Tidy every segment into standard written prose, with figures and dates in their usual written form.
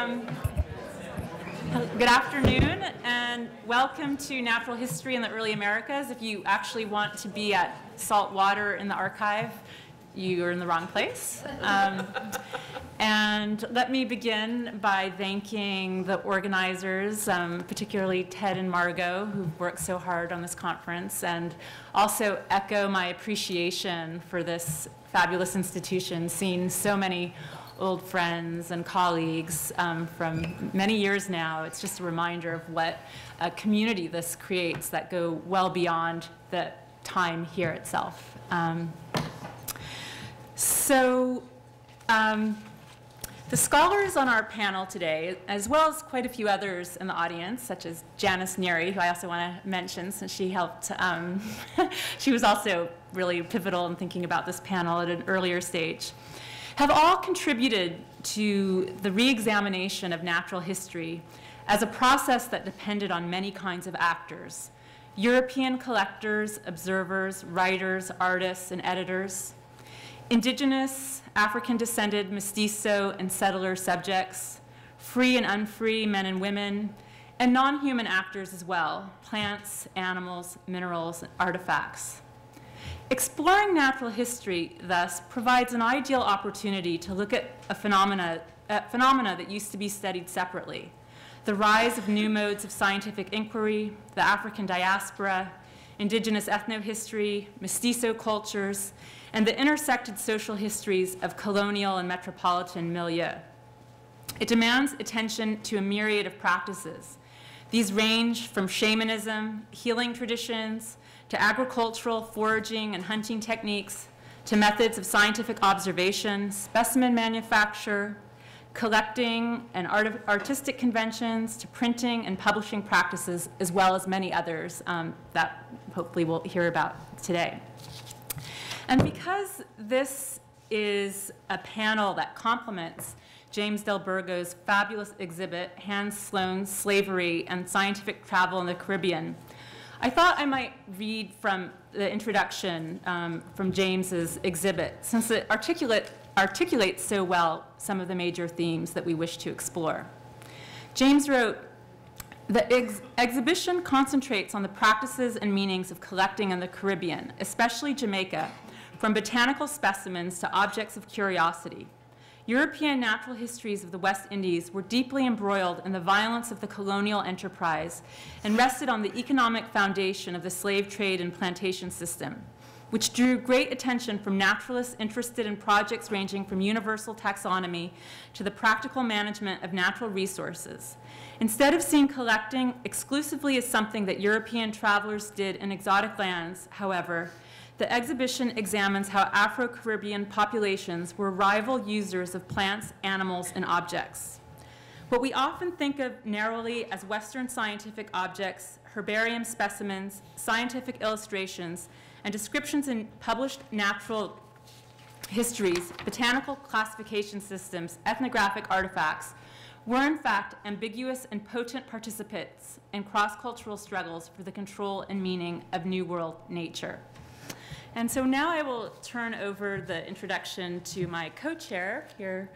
Good afternoon, and welcome to Natural History in the Early Americas. If you actually want to be at Saltwater in the archive, you're in the wrong place. And let me begin by thanking the organizers, particularly Ted and Margot, who've worked so hard on this conference, and also echo my appreciation for this fabulous institution, seeing so many old friends and colleagues from many years now. It's just a reminder of what a community this creates that go well beyond the time here itself. The scholars on our panel today, as well as quite a few others in the audience, such as Janice Neary, who I also want to mention since she helped, she was also really pivotal in thinking about this panel at an earlier stage, have all contributed to the re-examination of natural history as a process that depended on many kinds of actors: European collectors, observers, writers, artists, and editors, indigenous, African-descended, mestizo, and settler subjects, free and unfree men and women, and non-human actors as well: plants, animals, minerals, and artifacts. Exploring natural history, thus, provides an ideal opportunity to look at phenomena that used to be studied separately: the rise of new modes of scientific inquiry, the African diaspora, indigenous ethnohistory, mestizo cultures, and the intersected social histories of colonial and metropolitan milieu. It demands attention to a myriad of practices. These range from shamanism, healing traditions, to agricultural, foraging, and hunting techniques, to methods of scientific observation, specimen manufacture, collecting, and artistic conventions, to printing and publishing practices, as well as many others that hopefully we'll hear about today. And because this is a panel that complements James Delbourgo's fabulous exhibit, Hans Sloane's Slavery and Scientific Travel in the Caribbean, I thought I might read from the introduction from James's exhibit, since it articulates so well some of the major themes that we wish to explore. James wrote, "The exhibition concentrates on the practices and meanings of collecting in the Caribbean, especially Jamaica, from botanical specimens to objects of curiosity. European natural histories of the West Indies were deeply embroiled in the violence of the colonial enterprise and rested on the economic foundation of the slave trade and plantation system, which drew great attention from naturalists interested in projects ranging from universal taxonomy to the practical management of natural resources. Instead of seeing collecting exclusively as something that European travelers did in exotic lands, however, the exhibition examines how Afro-Caribbean populations were rival users of plants, animals, and objects. What we often think of narrowly as Western scientific objects, herbarium specimens, scientific illustrations, and descriptions in published natural histories, botanical classification systems, ethnographic artifacts, were in fact ambiguous and potent participants in cross-cultural struggles for the control and meaning of New World nature." And so now I will turn over the introduction to my co-chair here,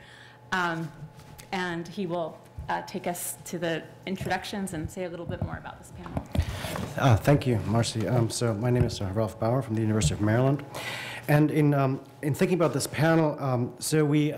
and he will take us to the introductions and say a little bit more about this panel. Thank you, Marcy. So my name is Ralph Bauer from the University of Maryland. And in thinking about this panel, so we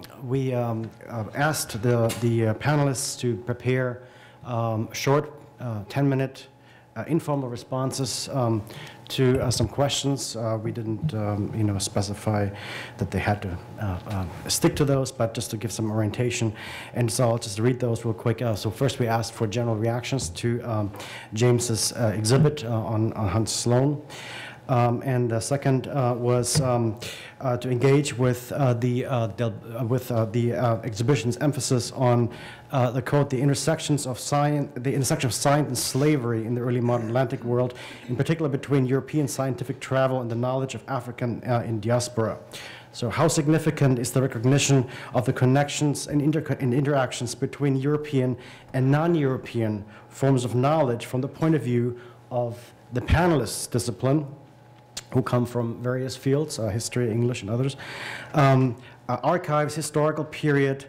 asked the panelists to prepare short 10-minute informal responses to some questions. We didn't, specify that they had to stick to those, but just to give some orientation. And so I'll just read those real quick. So first, we asked for general reactions to James's exhibit on Hans Sloane. And the second was to engage with the exhibition's emphasis on the quote, the intersection of science and slavery in the early modern Atlantic world, in particular between European scientific travel and the knowledge of African in diaspora. So how significant is the recognition of the connections and interactions between European and non-European forms of knowledge from the point of view of the panelists' discipline, who come from various fields, history, English, and others, archives, historical period,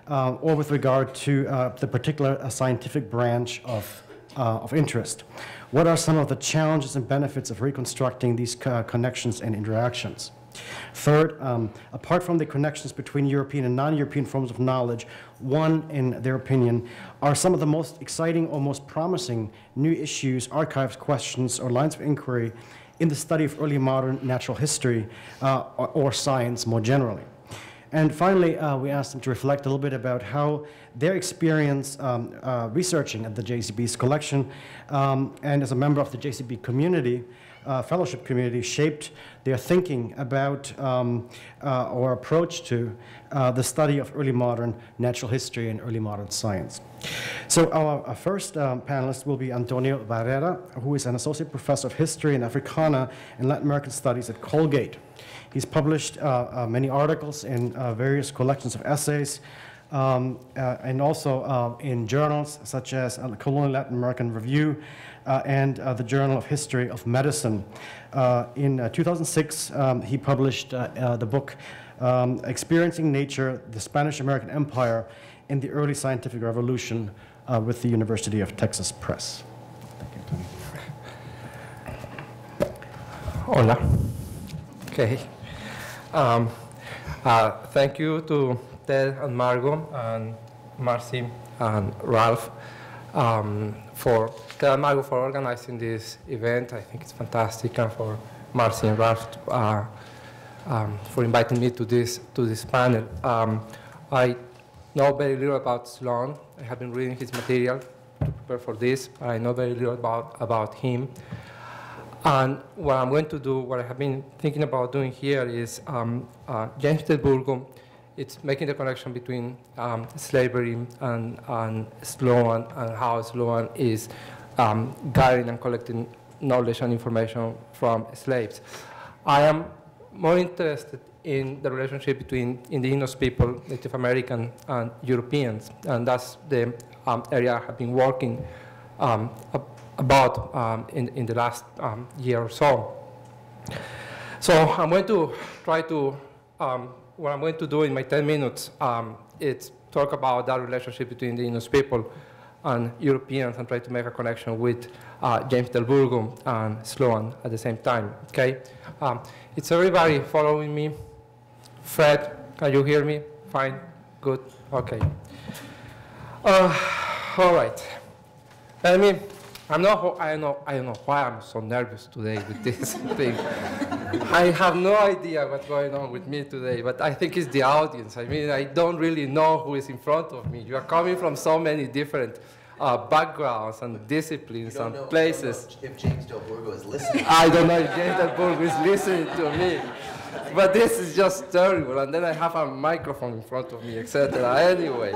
or with regard to the particular scientific branch of interest. What are some of the challenges and benefits of reconstructing these connections and interactions? Third, apart from the connections between European and non-European forms of knowledge, one, in their opinion, are some of the most exciting or most promising new issues, archives, questions, or lines of inquiry in the study of early modern natural history or science more generally. And finally, we asked them to reflect a little bit about how their experience researching at the JCB's collection and as a member of the JCB community, fellowship community, shaped their thinking about or approach to the study of early modern natural history and early modern science. So our first panelist will be Antonio Barrera, who is an associate professor of history and Africana and Latin American studies at Colgate. He's published many articles in various collections of essays and also in journals such as Colonial Latin American Review and the Journal of History of Medicine. In 2006, he published the book Experiencing Nature, the Spanish-American Empire in the Early Scientific Revolution with the University of Texas Press. Thank you, Tony. Hola. Okay. Thank you to Ted and Margot and Marcy and Ralph for Ted and Margot for organizing this event. I think it's fantastic, and for Marcy and Ralph for inviting me to this panel. I know very little about Sloan. I have been reading his material to prepare for this. I know very little about him. And what I'm going to do, what I have been thinking about doing here is James Del Burgo, it's making the connection between slavery and Sloan, and how Sloan is gathering and collecting knowledge and information from slaves. I am more interested in the relationship between indigenous people, Native American and Europeans, and that's the area I have been working about in the last year or so. So I'm going to try to, what I'm going to do in my 10 minutes is talk about that relationship between indigenous people and Europeans and try to make a connection with James Del Burgo and Sloan at the same time, okay? Is everybody following me? Fred, can you hear me? Fine, good, okay. All right. I mean, I don't know why I'm so nervous today with this thing. I have no idea what's going on with me today, but I think it's the audience. I mean, I don't really know who is in front of me. You are coming from so many different backgrounds and disciplines and places. I don't know if James Del Burgo is listening. I don't know if James Del Burgo is listening to me. But this is just terrible, and then I have a microphone in front of me, etc. Anyway,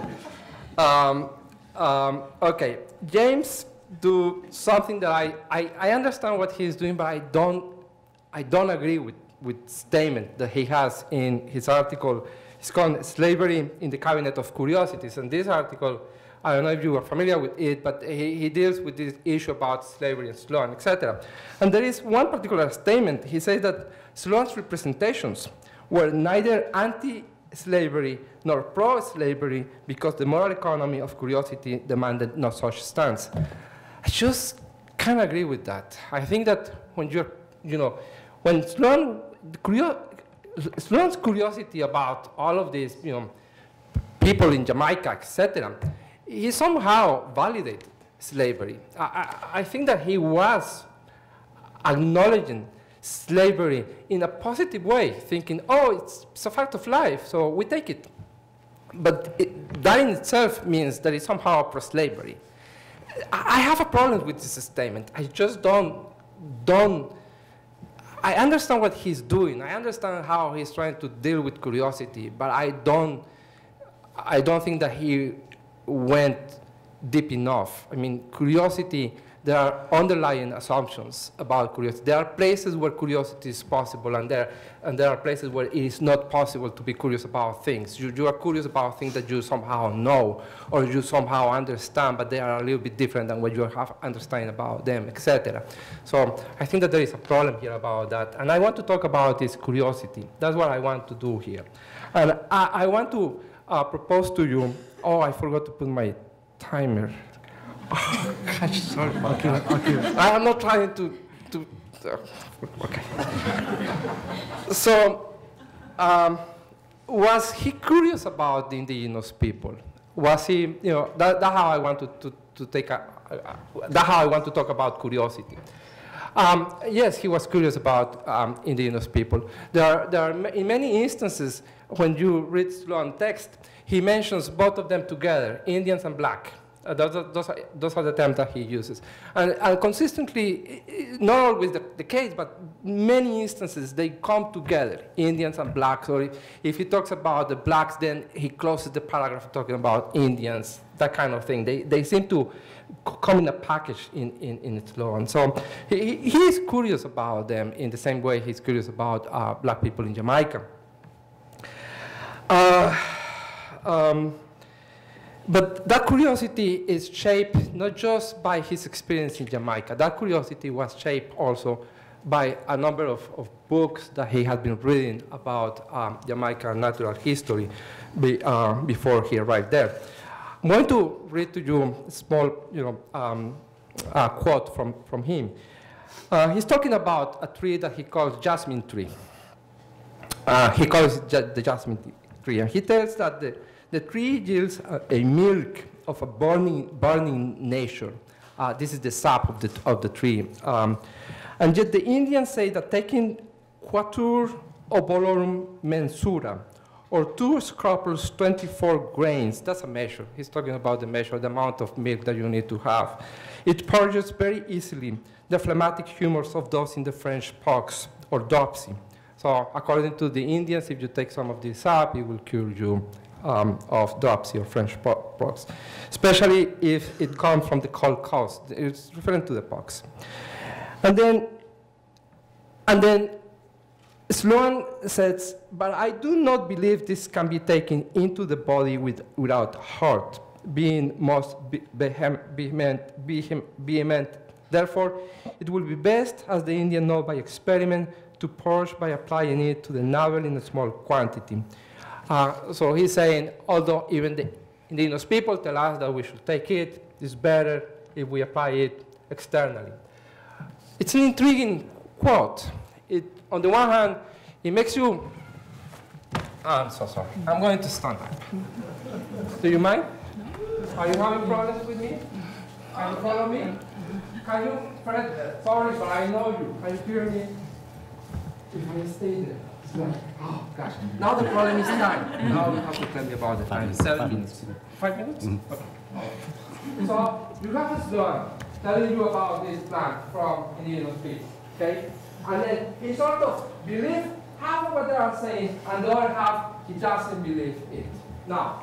okay, James do something that I understand what he's doing, but I don't agree with statement that he has in his article. It's called Slavery in the Cabinet of Curiosities, and this article, I don't know if you are familiar with it, but he deals with this issue about slavery and Sloan, etc. And there is one particular statement. He says that Sloan's representations were neither anti-slavery nor pro-slavery because the moral economy of curiosity demanded no such stance. I just can't agree with that. I think that when when Sloan's curiosity about all of these, people in Jamaica, etc., he somehow validated slavery. I think that he was acknowledging slavery in a positive way, thinking, oh, it's a fact of life, so we take it. But that in itself means that it's somehow pro-slavery. I have a problem with this statement. I just don't, I understand what he's doing. I understand how he's trying to deal with curiosity, but I don't think that he went deep enough. I mean, curiosity, there are underlying assumptions about curiosity. There are places where curiosity is possible, and there are places where it is not possible to be curious about things. You are curious about things that you somehow know, or you somehow understand, but they are a little bit different than what you have understanding about them, etc. So I think that there is a problem here about that, and I want to talk about this curiosity. That's what I want to do here. And I want to propose to you, oh, I forgot to put my timer. Oh, gosh, sorry. Okay. I am not trying to okay. So, was he curious about the indigenous people? Was he, you know, that's how I want to take that's how I want to talk about curiosity. Yes, he was curious about indigenous people. There are in many instances, when you read Sloan text, he mentions both of them together, Indians and black. Those are the terms that he uses. And consistently, not always the case, but many instances, they come together, Indians and blacks. Or if he talks about the blacks, then he closes the paragraph talking about Indians, that kind of thing. They seem to come in a package in its law. And so he's curious about them in the same way he's curious about black people in Jamaica. But that curiosity is shaped not just by his experience in Jamaica. That curiosity was shaped also by a number of books that he had been reading about Jamaican natural history before he arrived there. I'm going to read to you a small quote from him. He's talking about a tree that he calls jasmine tree. He calls it the jasmine tree, and he tells that the tree yields a milk of a burning nature. This is the sap of the tree. And yet the Indians say that taking quatur obolorum mensura, or 2 scruples, 24 grains, that's a measure. He's talking about the measure, the amount of milk that you need to have. It purges very easily the phlegmatic humors of those in the French pox or dropsy. So according to the Indians, if you take some of this sap, it will cure you of dropsy or French pox, especially if it comes from the cold coast. It's referring to the pox. And then Sloan says, but I do not believe this can be taken into the body without hurt, being most vehement. Therefore, it will be best, as the Indian know by experiment, to purge by applying it to the navel in a small quantity. So he's saying, although even the indigenous people tell us that we should take it, it's better if we apply it externally. It's an intriguing quote. On the one hand, it makes you, I'm so sorry. I'm going to stand up. Do you mind? Are you having problems with me? Can you follow me? Can you, Fred, sorry, but I know you. Can you hear me? If I stay there. Oh, gosh. Now the problem is time. Now you have to tell me about the time. 7 minutes. 5 minutes? Mm-hmm. Okay. So you have this Sloan telling you about this plant from indigenous people, okay? And then he sort of believes half of what they are saying, and the other half, he doesn't believe it. Now,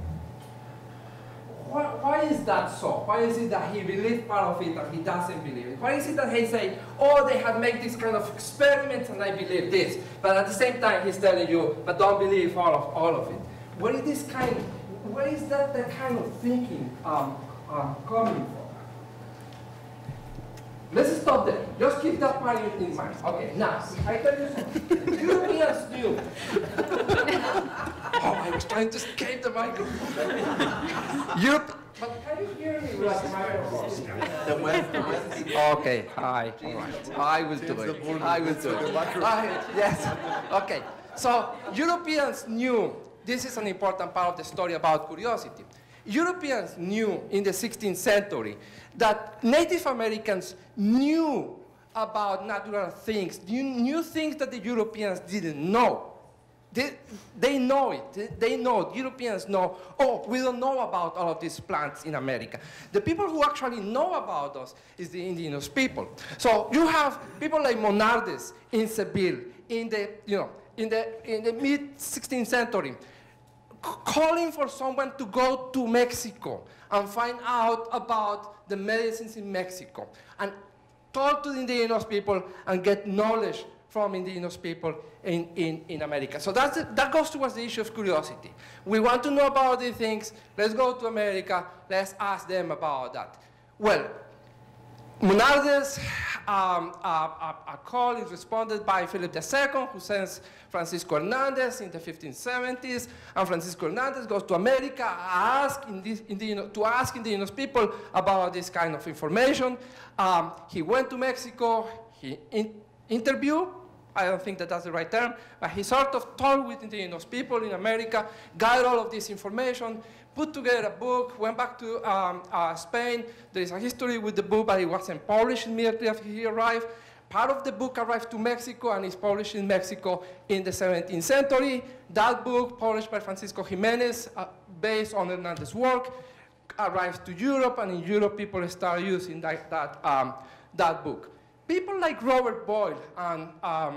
why is that so? Why is it that he believes part of it and he doesn't believe it? Why is it that he say, oh, they have made this kind of experiments and I believe this, but at the same time he's telling you, but don't believe all of it? Where is that kind of thinking coming from? Let's stop there. Just keep that part in mind. Okay, now, I tell you something. Europeans knew. Oh, I was trying to escape the microphone. But can you hear me with the microphone? Okay, hi. All right. I will do it. Yes. Okay. So, Europeans knew, this is an important part of the story about curiosity. Europeans knew in the 16th century that Native Americans knew about natural things, knew things that the Europeans didn't know. They know it. They know, Europeans know, oh, we don't know about all of these plants in America. The people who actually know about us is the indigenous people. So you have people like Monardes in Seville in the mid-16th century, calling for someone to go to Mexico and find out about the medicines in Mexico and talk to the indigenous people and get knowledge from indigenous people in America. So that goes towards the issue of curiosity. We want to know about these things. Let's go to America. Let's ask them about that. Well, Monardes, a call is responded by Philip II, who sends Francisco Hernandez in the 1570s, and Francisco Hernandez goes to America to ask indigenous people about this kind of information. He went to Mexico, he interviewed, I don't think that that's the right term, but he sort of talked with indigenous people in America, got all of this information, put together a book, went back to Spain. There is a history with the book, but it wasn't published immediately after he arrived. Part of the book arrived to Mexico and is published in Mexico in the 17th century. That book, published by Francisco Jimenez, based on Hernandez's work, arrives to Europe, and in Europe people start using that book. People like Robert Boyle and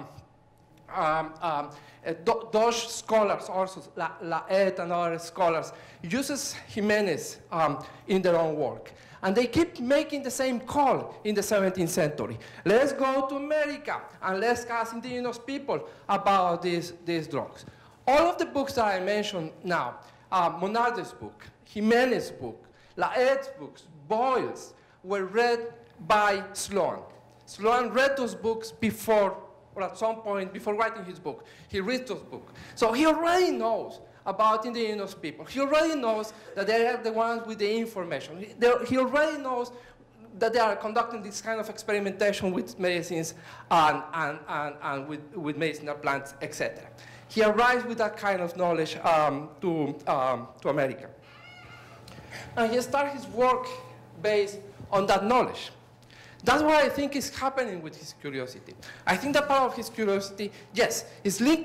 Dutch scholars, also Laet and other scholars, uses Jimenez in their own work. And they keep making the same call in the 17th century. Let's go to America and let's ask indigenous people about these drugs. All of the books that I mentioned now, Monardes' book, Jimenez's book, Laet's books, Boyle's, were read by Sloan. Sloan read those books before, or at some point before writing his book. He reads those books. So he already knows about indigenous people. He already knows that they are the ones with the information. He already knows that they are conducting this kind of experimentation with medicines and with medicinal plants, etc. He arrives with that kind of knowledge to America. And he starts his work based on that knowledge. That's what I think is happening with his curiosity. I think that part of his curiosity, yes, is linked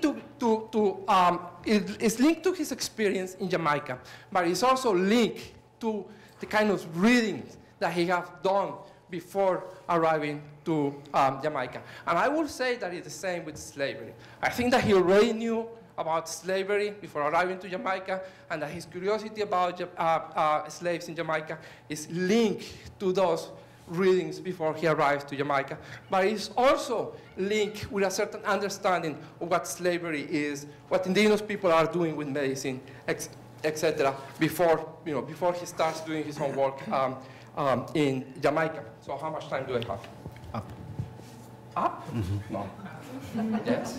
to his experience in Jamaica, but it's also linked to the kind of readings that he has done before arriving to Jamaica. And I will say that it's the same with slavery. I think that he already knew about slavery before arriving to Jamaica, and that his curiosity about slaves in Jamaica is linked to those readings before he arrives to Jamaica, but it's also linked with a certain understanding of what slavery is, what indigenous people are doing with medicine, etc. Before he starts doing his own work in Jamaica. So how much time do I have? Up. Up? Mm-hmm. No. Yes.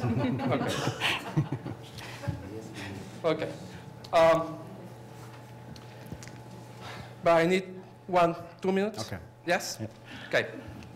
Okay. Okay. But I need 2 minutes. Okay. Yes? Yep. Okay.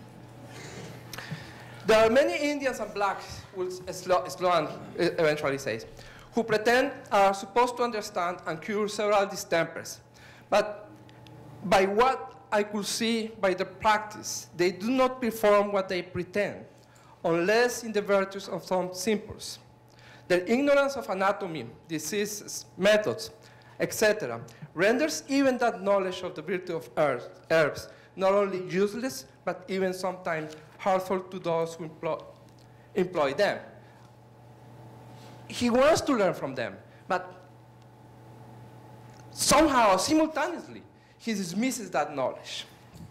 There are many Indians and blacks, Sloan eventually says, who pretend are supposed to understand and cure several distempers. But by what I could see by the practice, they do not perform what they pretend, unless in the virtues of some simples. Their ignorance of anatomy, diseases, methods, etc., renders even that knowledge of the virtue of herbs not only useless, but even sometimes harmful to those who employ them. He wants to learn from them, but somehow, simultaneously, he dismisses that knowledge.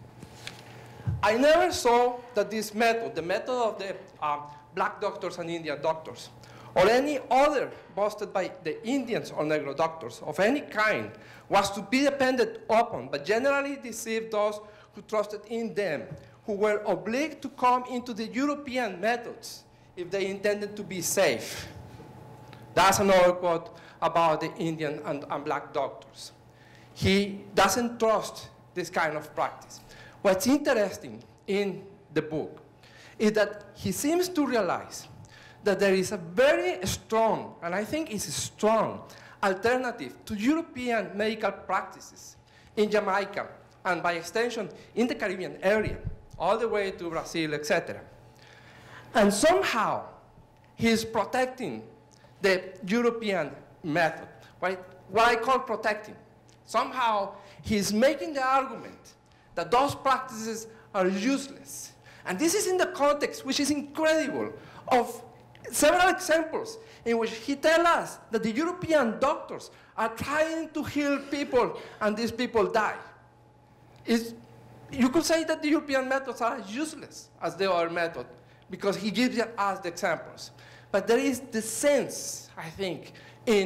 I never saw that this method, the method of the black doctors and Indian doctors, or any other boasted by the Indians or Negro doctors of any kind, was to be depended upon, but generally deceived those who trusted in them, who were obliged to come into the European methods if they intended to be safe. That's another quote about the Indian and black doctors. He doesn't trust this kind of practice. What's interesting in the book is that he seems to realize that there is a very strong, and I think it's a strong, alternative to European medical practices in Jamaica, and by extension in the Caribbean area, all the way to Brazil, etc. And somehow he's protecting the European method, right? What I call protecting. Somehow he's making the argument that those practices are useless. And this is in the context, which is incredible, of several examples in which he tells us that the European doctors are trying to heal people and these people die. You could say that the European methods are as useless as the other method because he gives us the examples. But there is the sense, I think,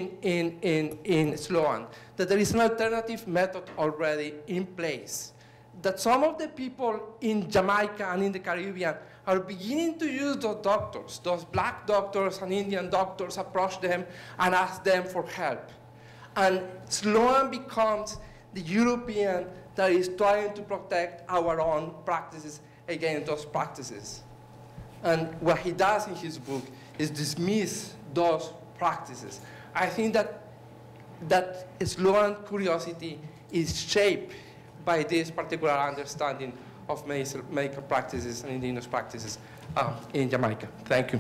in Sloan that there is an alternative method already in place that some of the people in Jamaica and in the Caribbean are beginning to use those doctors, those black doctors and Indian doctors, approach them and ask them for help. And Sloan becomes the European that is trying to protect our own practices against those practices. And what he does in his book is dismiss those practices. I think that Sloan curiosity is shaped by this particular understanding of medical practices and indigenous practices in Jamaica. Thank you.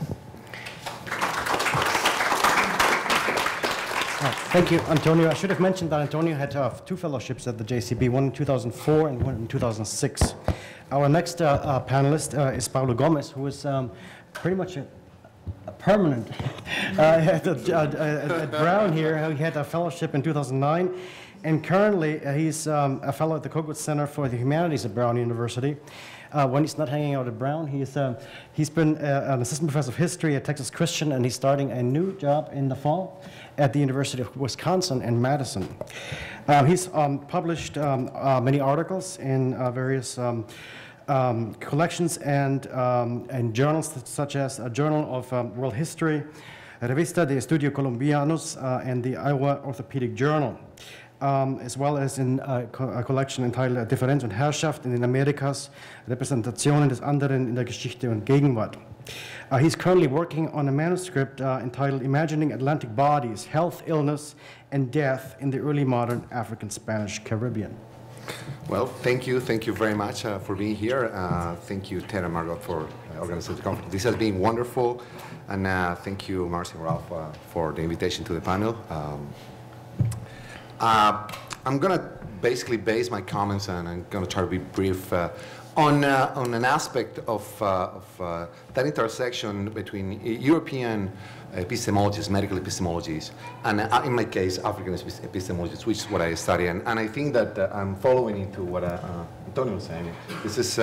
Thank you, Antonio. I should have mentioned that Antonio had 2 fellowships at the JCB, one in 2004 and one in 2006. Our next panelist is Paulo Gomez, who is pretty much a permanent at Brown here. He had a fellowship in 2009, and currently he's a fellow at the Kogut Center for the Humanities at Brown University. When he's not hanging out at Brown, he's been an assistant professor of history at Texas Christian, and he's starting a new job in the fall at the University of Wisconsin in Madison. He's published many articles in various collections and journals, such as a Journal of World History, Revista de Estudios Colombianos, and the Iowa Orthopedic Journal, as well as in a collection entitled Differenz und Herrschaft in den Amerikas, Repräsentationen des anderen in der Geschichte und Gegenwart. He's currently working on a manuscript entitled Imagining Atlantic Bodies, Health, Illness, and Death in the Early Modern African Spanish Caribbean. Well, thank you very much for being here. Thank you, Ted and Margot, for organizing the conference. This has been wonderful, and thank you, Marcy and Ralph, for the invitation to the panel. I'm going to basically base my comments, and I'm going to try to be brief, on an aspect of that intersection between European epistemologies, medical epistemologies, and in my case, African epistemologies, which is what I study. And I think that I'm following into what Antonio was saying. This is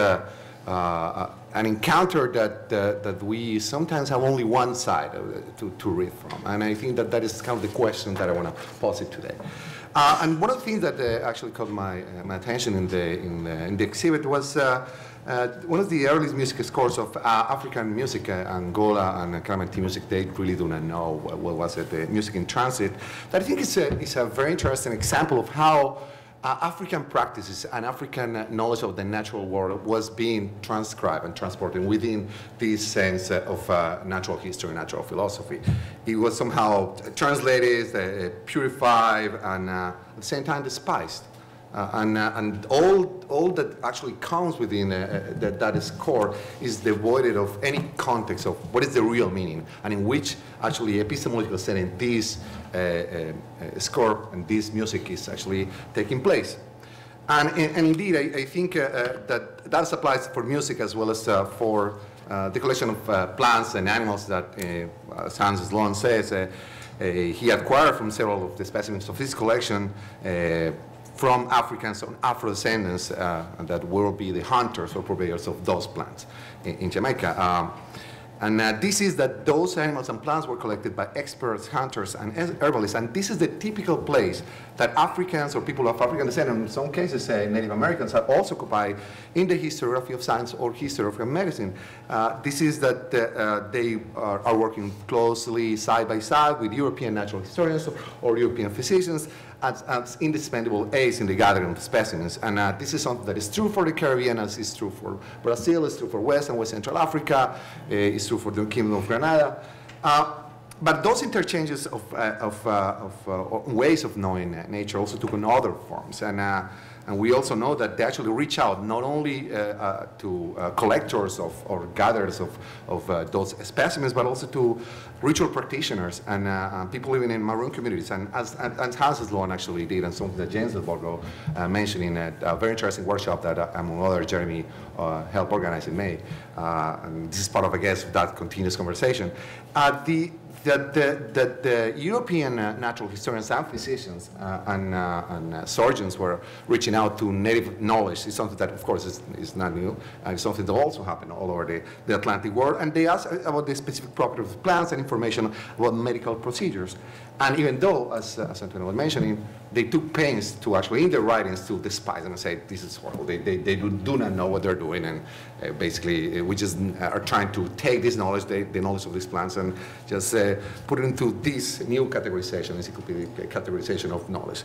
an encounter that we sometimes have only one side to read from. And I think that is kind of the question that I want to posit today. And one of the things that actually caught my attention in the exhibit was one of the earliest music scores of African music, Angola and Clementine music. They really do not know what was it, the music in transit. But I think it's a very interesting example of how African practices and African knowledge of the natural world was being transcribed and transported within this sense of natural history, natural philosophy. It was somehow translated, purified, and at the same time despised. And all that actually comes within that is core is devoid of any context of what is the real meaning, and in which actually epistemological setting this score and this music is actually taking place. And indeed, I think that applies for music as well as for the collection of plants and animals that, as Hans Sloan says, he acquired from several of the specimens of his collection from Africans or Afro-descendants that will be the hunters or purveyors of those plants in Jamaica. And this is that those animals and plants were collected by experts, hunters, and herbalists. And this is the typical place that Africans or people of African descent, and in some cases Native Americans, have also occupied in the historiography of science or historiography of medicine. This is that they are working closely side by side with European natural historians or European physicians as indispensable aids in the gathering of specimens. And this is something that is true for the Caribbean, as is true for Brazil, it's true for West and West Central Africa, it's true for the Kingdom of Grenada. But those interchanges of ways of knowing nature also took on other forms. And we also know that they actually reach out not only to collectors or gatherers of those specimens, but also to ritual practitioners and people living in maroon communities. And as Hans Sloan actually did, and something that James Borgo mentioned in a very interesting workshop that, among others, Jeremy helped organize in May. And this is part of, I guess, that continuous conversation. That the European natural historians and physicians and surgeons were reaching now to native knowledge is something that, of course, is not new, and it's something that also happened all over the Atlantic world. And they asked about the specific properties of plants and information about medical procedures. And even though, as Antonio was mentioning, they took pains to actually, in their writings, to despise them and say, this is horrible. They do not know what they're doing, and basically, we just are trying to take this knowledge, the knowledge of these plants, and just put it into this new categorization, encyclopedic categorization of knowledge.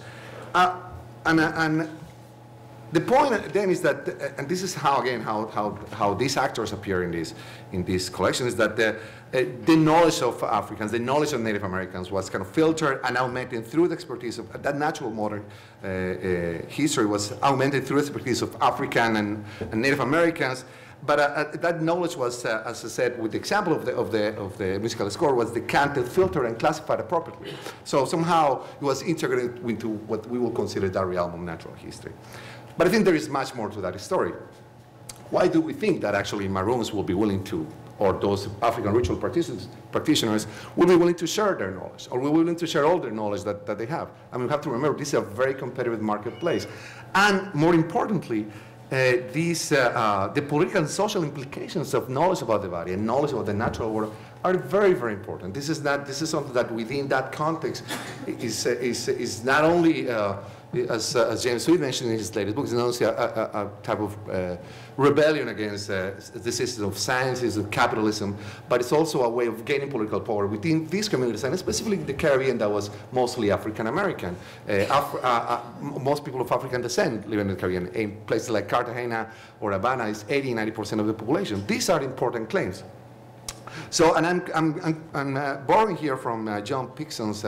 And the point then is that, and this is how, again, how these actors appear in these collections, is that the knowledge of Africans, the knowledge of Native Americans was kind of filtered and augmented through the expertise of that natural modern history was augmented through the expertise of African and Native Americans. But that knowledge was, as I said, with the example of the musical score, was decanted, filtered, and classified appropriately. So somehow it was integrated into what we will consider the realm of natural history. But I think there is much more to that story. Why do we think that actually Maroons will be willing to, or those African ritual practitioners will be willing to share their knowledge, or will be willing to share all their knowledge that they have? I mean, we have to remember, this is a very competitive marketplace. And more importantly, the political and social implications of knowledge about the body and knowledge about the natural world are very, very important. This is something that within that context is not only, as James Sweet mentioned in his latest book, it's not only a type of rebellion against the system of sciences, of capitalism, but it's also a way of gaining political power within these communities, and specifically in the Caribbean that was mostly African American. Most people of African descent live in the Caribbean. In places like Cartagena or Havana, is 80–90% of the population. These are important claims. So, and I'm borrowing here from John Pixon's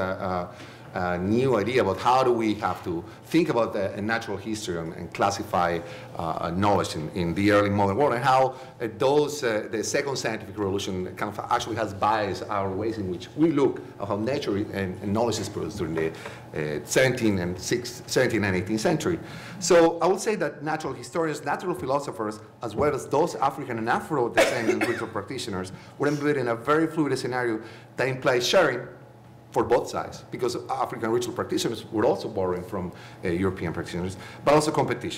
new idea about how do we have to think about the natural history and classify knowledge in the early modern world, and how the second scientific revolution kind of actually has biased our ways in which we look at how nature and knowledge is produced during the 17th and 18th century. So I would say that natural historians, natural philosophers, as well as those African and Afro-descendant ritual practitioners, were embedded in a very fluid scenario that implies sharing for both sides, because African ritual practitioners were also borrowing from European practitioners, but also competition.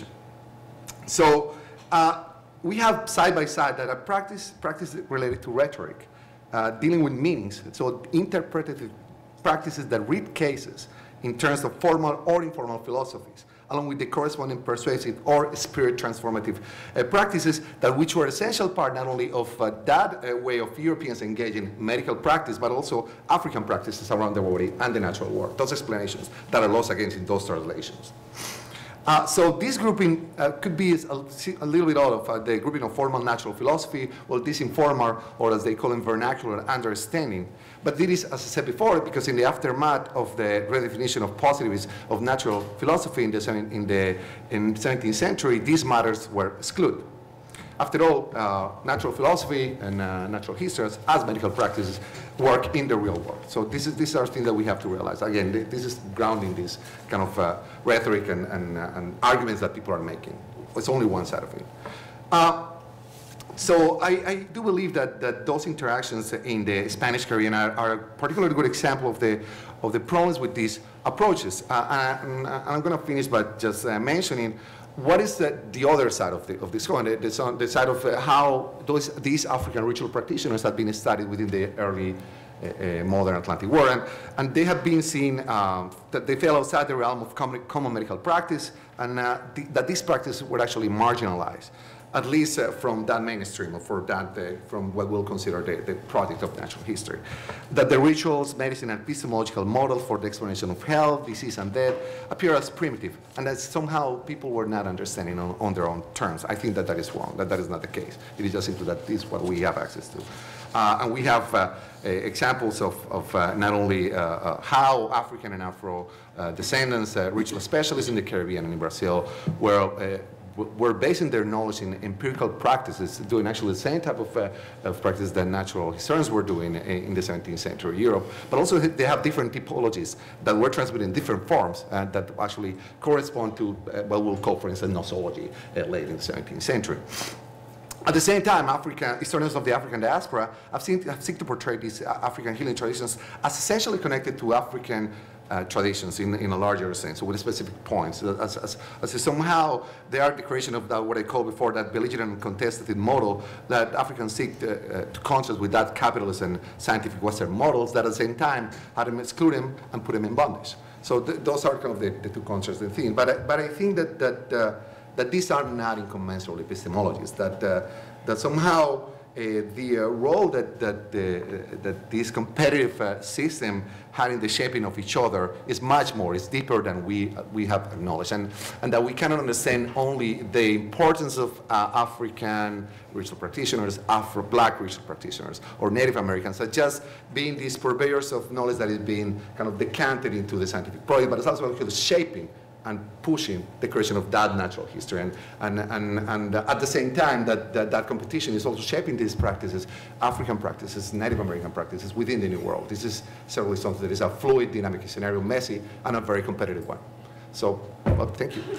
So we have side by side that a practice related to rhetoric, dealing with meanings, so interpretative practices that read cases in terms of formal or informal philosophies, along with the corresponding persuasive or spirit transformative practices which were essential part not only of that way of Europeans engaging medical practice, but also African practices around the body and the natural world. Those explanations that are lost against in those translations. So this grouping could be a little bit out of the grouping of formal natural philosophy, or this informal, or as they call it, vernacular understanding. But this is, as I said before, because in the aftermath of the redefinition of positivism of natural philosophy in the 17th century, these matters were excluded. After all, natural philosophy and natural history as medical practices work in the real world. So these are things that we have to realize. Again, this is grounding this kind of rhetoric and arguments that people are making. It's only one side of it. So I do believe that those interactions in the Spanish Caribbean are a particularly good example of the problems with these approaches. And I'm going to finish by just mentioning what is the other side of this coin, the side of how these African ritual practitioners have been studied within the early modern Atlantic world, and they have been seen that they fell outside the realm of common medical practice, and that these practices were actually marginalized, at least from that mainstream, or from what we'll consider the product of natural history. That the rituals, medicine, and epistemological models for the explanation of health, disease, and death appear as primitive, and that somehow people were not understanding on their own terms. I think that is wrong, that is not the case. It is just simply that this is what we have access to. And we have examples of not only how African and Afro descendants, ritual specialists in the Caribbean and in Brazil, were basing their knowledge in empirical practices, doing actually the same type of practice that natural historians were doing in the 17th century Europe. But also they have different typologies that were transmitted in different forms that actually correspond to what we'll call, for instance, nosology late in the 17th century. At the same time, historians of the African diaspora have seek to portray these African healing traditions as essentially connected to African traditions in a larger sense, with specific points. As somehow they are the creation of that, what I called before, that belligerent and contested model that Africans seek to contrast with that capitalist and scientific Western models that at the same time had them exclude him and put him in bondage. So those are kind of the two contrasting things. But I think that these are not incommensurable epistemologies, that somehow the role that this competitive system had in the shaping of each other is much more, is deeper than we have acknowledged, and that we cannot understand only the importance of African ritual practitioners, Afro-Black ritual practitioners, or Native Americans as just being these purveyors of knowledge that is being kind of decanted into the scientific project, but it's also shaping and pushing the creation of that natural history. And at the same time, that competition is also shaping these practices, African practices, Native American practices within the New World. This is certainly something that is a fluid, dynamic scenario, messy, and a very competitive one. So, well, thank you.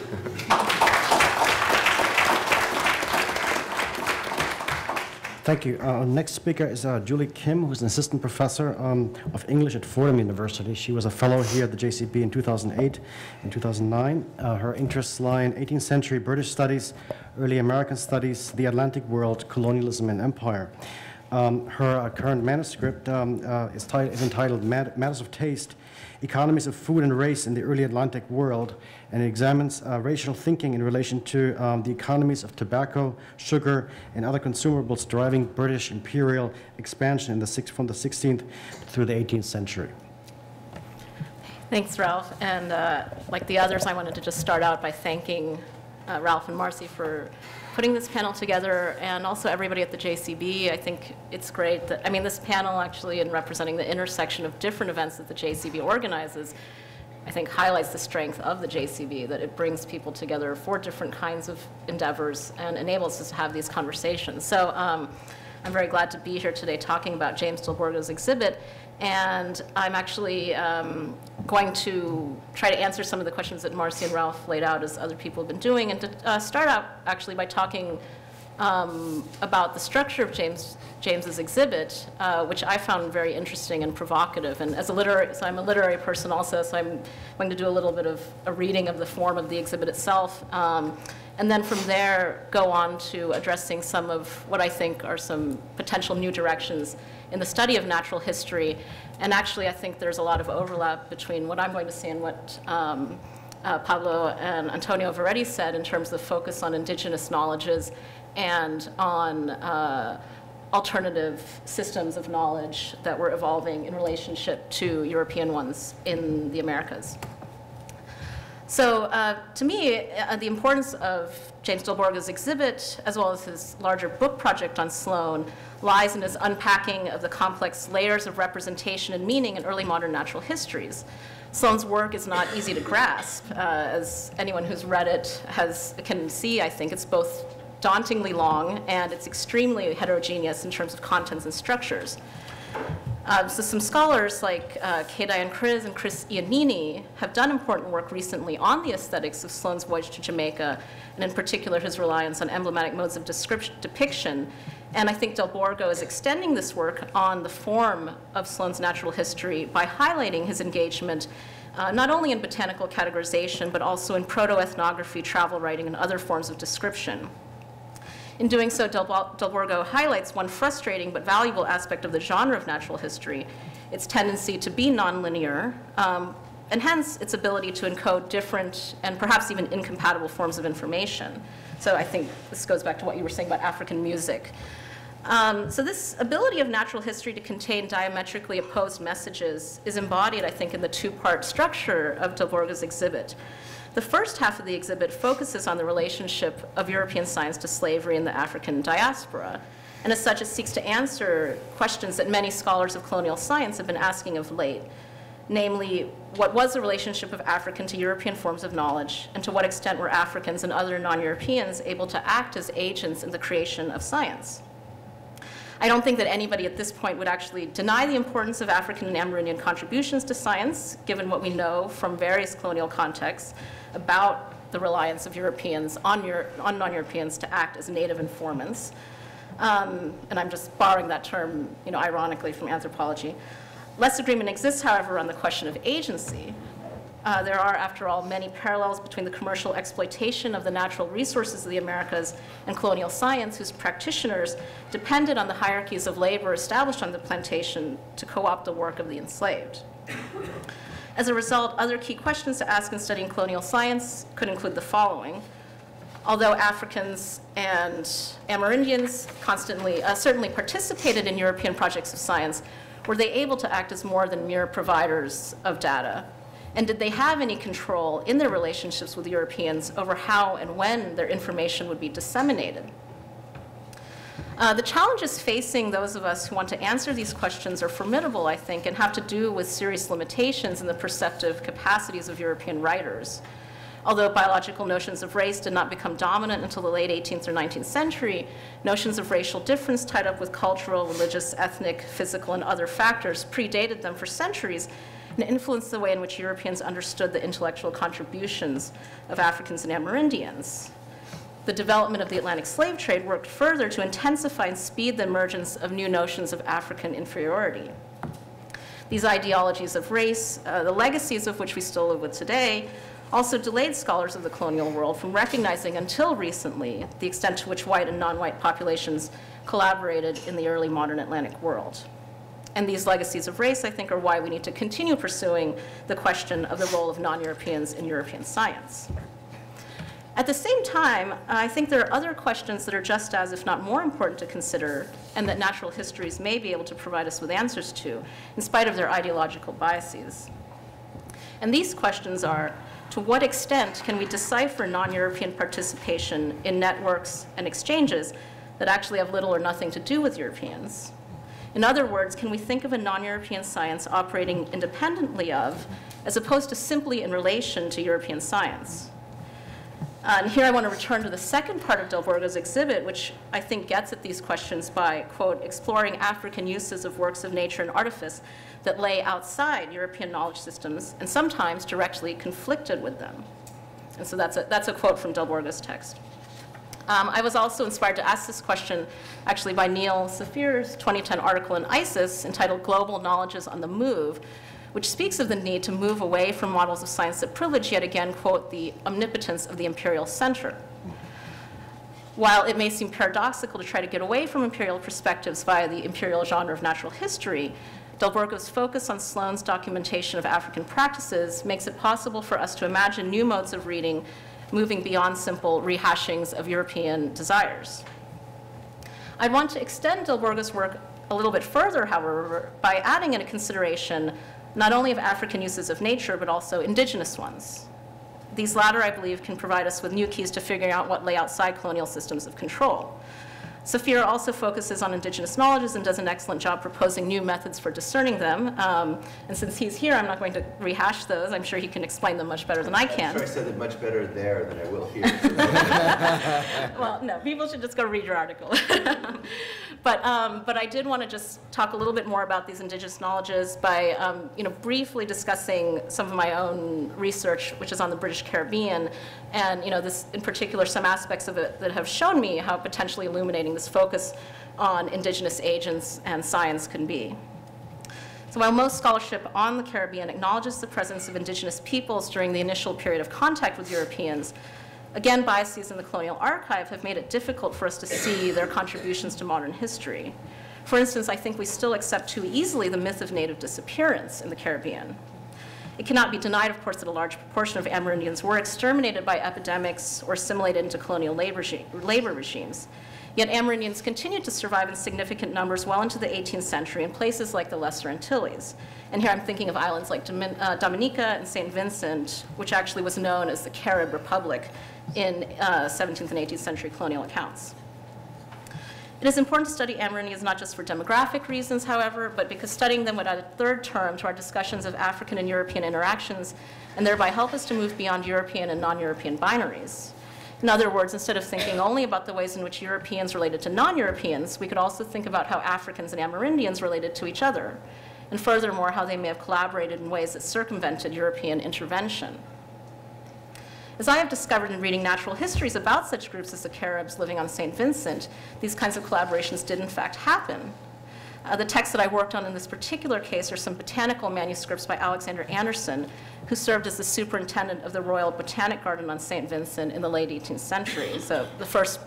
Thank you. Our next speaker is Julie Kim, who's an assistant professor of English at Fordham University. She was a fellow here at the JCB in 2008 and 2009. Her interests lie in 18th century British studies, early American studies, the Atlantic world, colonialism, and empire. Her current manuscript is entitled Matters of Taste, Economies of Food and Race in the Early Atlantic World, and it examines racial thinking in relation to the economies of tobacco, sugar, and other consumables driving British imperial expansion from the 16th through the 18th century. Thanks, Ralph. And like the others, I wanted to just start out by thanking Ralph and Marcy for putting this panel together, and also everybody at the JCB. I think it's great that, I mean, this panel actually, in representing the intersection of different events that the JCB organizes, I think highlights the strength of the JCB, that it brings people together for different kinds of endeavors and enables us to have these conversations. So I'm very glad to be here today talking about James Delbourgo's exhibit. And I'm actually going to try to answer some of the questions that Marcy and Ralph laid out, as other people have been doing, and to start out actually by talking about the structure of James's exhibit, which I found very interesting and provocative. And as a literary, so I'm a literary person also, so I'm going to do a little bit of a reading of the form of the exhibit itself, and then from there go on to addressing some of what I think are some potential new directions in the study of natural history. And actually, I think there's a lot of overlap between what I'm going to say and what Pablo and Antonio have already said in terms of focus on indigenous knowledges and on alternative systems of knowledge that were evolving in relationship to European ones in the Americas. So to me, the importance of James Delbourgo's exhibit, as well as his larger book project on Sloane, lies in his unpacking of the complex layers of representation and meaning in early modern natural histories. Sloane's work is not easy to grasp. As anyone who's read it can see, I think it's both dauntingly long and it's extremely heterogeneous in terms of contents and structures. So some scholars like Kay Diane Kriz and Chris Iannini have done important work recently on the aesthetics of Sloane's voyage to Jamaica, and in particular his reliance on emblematic modes of depiction. And I think Delbourgo is extending this work on the form of Sloane's natural history by highlighting his engagement not only in botanical categorization, but also in proto-ethnography, travel writing, and other forms of description. In doing so, Delbourgo highlights one frustrating but valuable aspect of the genre of natural history, its tendency to be nonlinear, and hence its ability to encode different and perhaps even incompatible forms of information. So I think this goes back to what you were saying about African music. So this ability of natural history to contain diametrically opposed messages is embodied, I think, in the two-part structure of Delbourgo's exhibit. The first half of the exhibit focuses on the relationship of European science to slavery in the African diaspora, and as such it seeks to answer questions that many scholars of colonial science have been asking of late, namely, what was the relationship of African to European forms of knowledge, and to what extent were Africans and other non-Europeans able to act as agents in the creation of science? I don't think that anybody at this point would actually deny the importance of African and Amerindian contributions to science, given what we know from various colonial contexts about the reliance of Europeans on non-Europeans to act as native informants. And I'm just borrowing that term, ironically from anthropology. Less agreement exists, however, on the question of agency. There are, after all, many parallels between the commercial exploitation of the natural resources of the Americas and colonial science, whose practitioners depended on the hierarchies of labor established on the plantation to co-opt the work of the enslaved. As a result, other key questions to ask in studying colonial science could include the following. Although Africans and Amerindians certainly participated in European projects of science, were they able to act as more than mere providers of data? And did they have any control in their relationships with Europeans over how and when their information would be disseminated? The challenges facing those of us who want to answer these questions are formidable, I think, and have to do with serious limitations in the perceptive capacities of European writers. Although biological notions of race did not become dominant until the late 18th or 19th century, notions of racial difference tied up with cultural, religious, ethnic, physical, and other factors predated them for centuries and influenced the way in which Europeans understood the intellectual contributions of Africans and Amerindians. The development of the Atlantic slave trade worked further to intensify and speed the emergence of new notions of African inferiority. These ideologies of race, the legacies of which we still live with today, also delayed scholars of the colonial world from recognizing until recently the extent to which white and non-white populations collaborated in the early modern Atlantic world. And these legacies of race, I think, are why we need to continue pursuing the question of the role of non-Europeans in European science. At the same time, I think there are other questions that are just as, if not more important to consider, and that natural histories may be able to provide us with answers to, in spite of their ideological biases. And these questions are, to what extent can we decipher non-European participation in networks and exchanges that actually have little or nothing to do with Europeans? In other words, can we think of a non-European science operating independently of, as opposed to simply in relation to European science? And here I want to return to the second part of Delbourgo's exhibit, which I think gets at these questions by, quote, exploring African uses of works of nature and artifice that lay outside European knowledge systems and sometimes directly conflicted with them. And so that's a quote from Delbourgo's text. I was also inspired to ask this question actually by Neil Safir's 2010 article in ISIS entitled Global Knowledges on the Move, which speaks of the need to move away from models of science that privilege yet again, quote, the omnipotence of the imperial center. While it may seem paradoxical to try to get away from imperial perspectives via the imperial genre of natural history, Delbourgo's focus on Sloane's documentation of African practices makes it possible for us to imagine new modes of reading moving beyond simple rehashings of European desires. I want to extend Delbourgo's work a little bit further, however, by adding in a consideration not only of African uses of nature, but also indigenous ones. These latter, I believe, can provide us with new keys to figuring out what lay outside colonial systems of control. Safir also focuses on indigenous knowledges and does an excellent job proposing new methods for discerning them. And since he's here, I'm not going to rehash those. I'm sure he can explain them much better than I can. I'm sure I said it much better there than I will here. Well, no, people should just go read your article. But I did want to just talk a little bit more about these indigenous knowledges by briefly discussing some of my own research, which is on the British Caribbean, and this, in particular, some aspects of it that have shown me how potentially illuminating this focus on indigenous agents and science can be. So while most scholarship on the Caribbean acknowledges the presence of indigenous peoples during the initial period of contact with Europeans, again, biases in the colonial archive have made it difficult for us to see their contributions to modern history. For instance, I think we still accept too easily the myth of native disappearance in the Caribbean. It cannot be denied, of course, that a large proportion of Amerindians were exterminated by epidemics or assimilated into colonial labor regimes. Yet Amerindians continued to survive in significant numbers well into the 18th century in places like the Lesser Antilles. And here I'm thinking of islands like Dominica and St. Vincent, which actually was known as the Carib Republic in 17th and 18th century colonial accounts. It is important to study Amerindians not just for demographic reasons, however, but because studying them would add a third term to our discussions of African and European interactions and thereby help us to move beyond European and non-European binaries. In other words, instead of thinking only about the ways in which Europeans related to non-Europeans, we could also think about how Africans and Amerindians related to each other, and furthermore, how they may have collaborated in ways that circumvented European intervention. As I have discovered in reading natural histories about such groups as the Caribs living on St. Vincent, these kinds of collaborations did in fact happen. The texts that I worked on in this particular case are some botanical manuscripts by Alexander Anderson, who served as the superintendent of the Royal Botanic Garden on St. Vincent in the late 18th century. So the first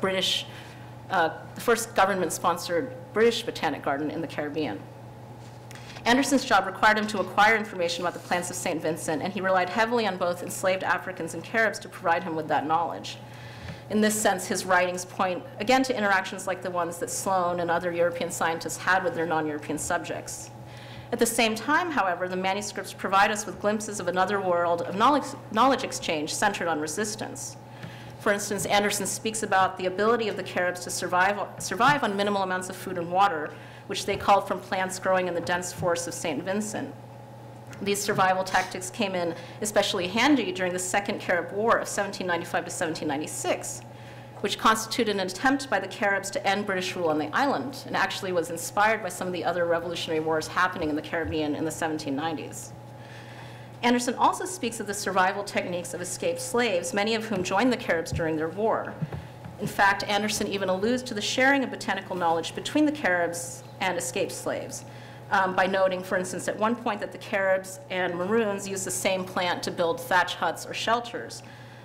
government-sponsored British botanic garden in the Caribbean. Anderson's job required him to acquire information about the plants of St. Vincent, and he relied heavily on both enslaved Africans and Caribs to provide him with that knowledge. In this sense, his writings point, again, to interactions like the ones that Sloane and other European scientists had with their non-European subjects. At the same time, however, the manuscripts provide us with glimpses of another world of knowledge exchange centered on resistance. For instance, Anderson speaks about the ability of the Caribs to survive on minimal amounts of food and water, which they called from plants growing in the dense forests of St. Vincent. These survival tactics came in especially handy during the Second Carib War of 1795 to 1796, which constituted an attempt by the Caribs to end British rule on the island, and actually was inspired by some of the other revolutionary wars happening in the Caribbean in the 1790s. Anderson also speaks of the survival techniques of escaped slaves, many of whom joined the Caribs during their war. In fact, Anderson even alludes to the sharing of botanical knowledge between the Caribs and escaped slaves, by noting, for instance, at one point that the Caribs and Maroons used the same plant to build thatch huts or shelters.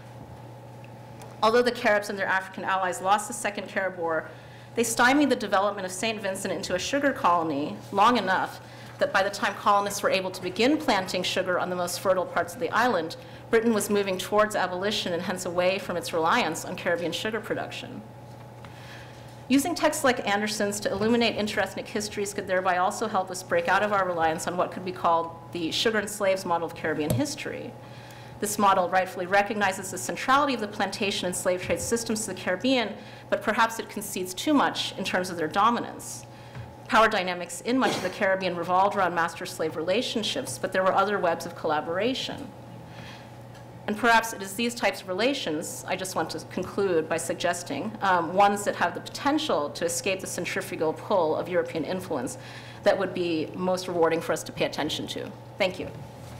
Although the Caribs and their African allies lost the Second Carib War, they stymied the development of St. Vincent into a sugar colony long enough that by the time colonists were able to begin planting sugar on the most fertile parts of the island, Britain was moving towards abolition and hence away from its reliance on Caribbean sugar production. Using texts like Anderson's to illuminate interethnic histories could thereby also help us break out of our reliance on what could be called the sugar and slaves model of Caribbean history. This model rightfully recognizes the centrality of the plantation and slave trade systems to the Caribbean, but perhaps it concedes too much in terms of their dominance. Power dynamics in much of the Caribbean revolved around master-slave relationships, but there were other webs of collaboration. And perhaps it is these types of relations, I just want to conclude by suggesting, ones that have the potential to escape the centrifugal pull of European influence, that would be most rewarding for us to pay attention to. Thank you.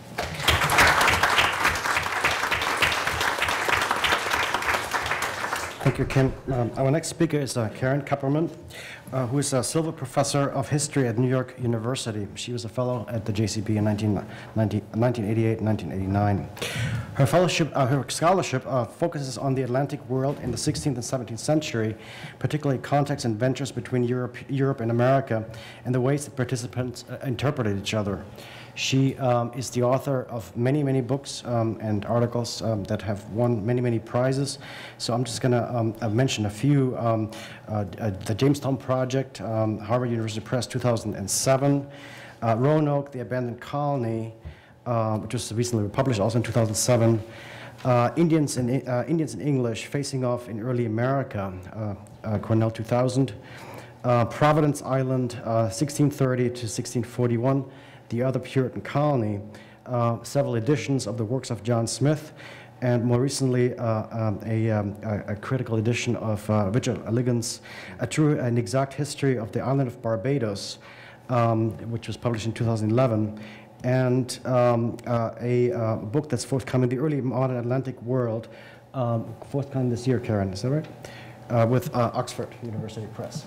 Thank you, Kim. Our next speaker is Karen Kupperman, who is a Silver Professor of History at New York University. She was a fellow at the JCB in 1988 and 1989. Her scholarship focuses on the Atlantic world in the 16th and 17th century, particularly contacts and ventures between Europe and America, and the ways that participants interpreted each other. She is the author of many, many books and articles that have won many, many prizes. So I'm just going to mention a few. The Jamestown Project, Harvard University Press, 2007. Roanoke, The Abandoned Colony, which was recently published also in 2007. Indians in English, Facing Off in Early America, Cornell 2000. Providence Island, 1630 to 1641. The Other Puritan Colony, several editions of the works of John Smith, and more recently a critical edition of Richard Liggins, A True and Exact History of the Island of Barbados, which was published in 2011, and a book that's forthcoming, The Early Modern Atlantic World, forthcoming this year, Karen, is that right? With Oxford University Press.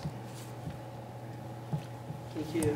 Thank you.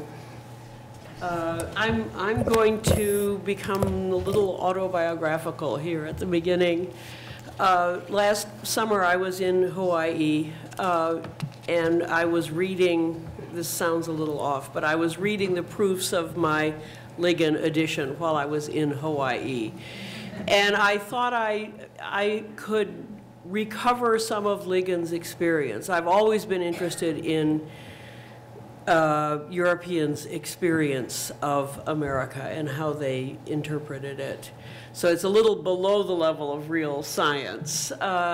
I'm going to become a little autobiographical here at the beginning. Last summer I was in Hawaii and I was reading, this sounds a little off, but I was reading the proofs of my Ligon edition while I was in Hawaii. And I thought I could recover some of Ligon's experience. I've always been interested in Europeans' experience of America and how they interpreted it. So it's a little below the level of real science.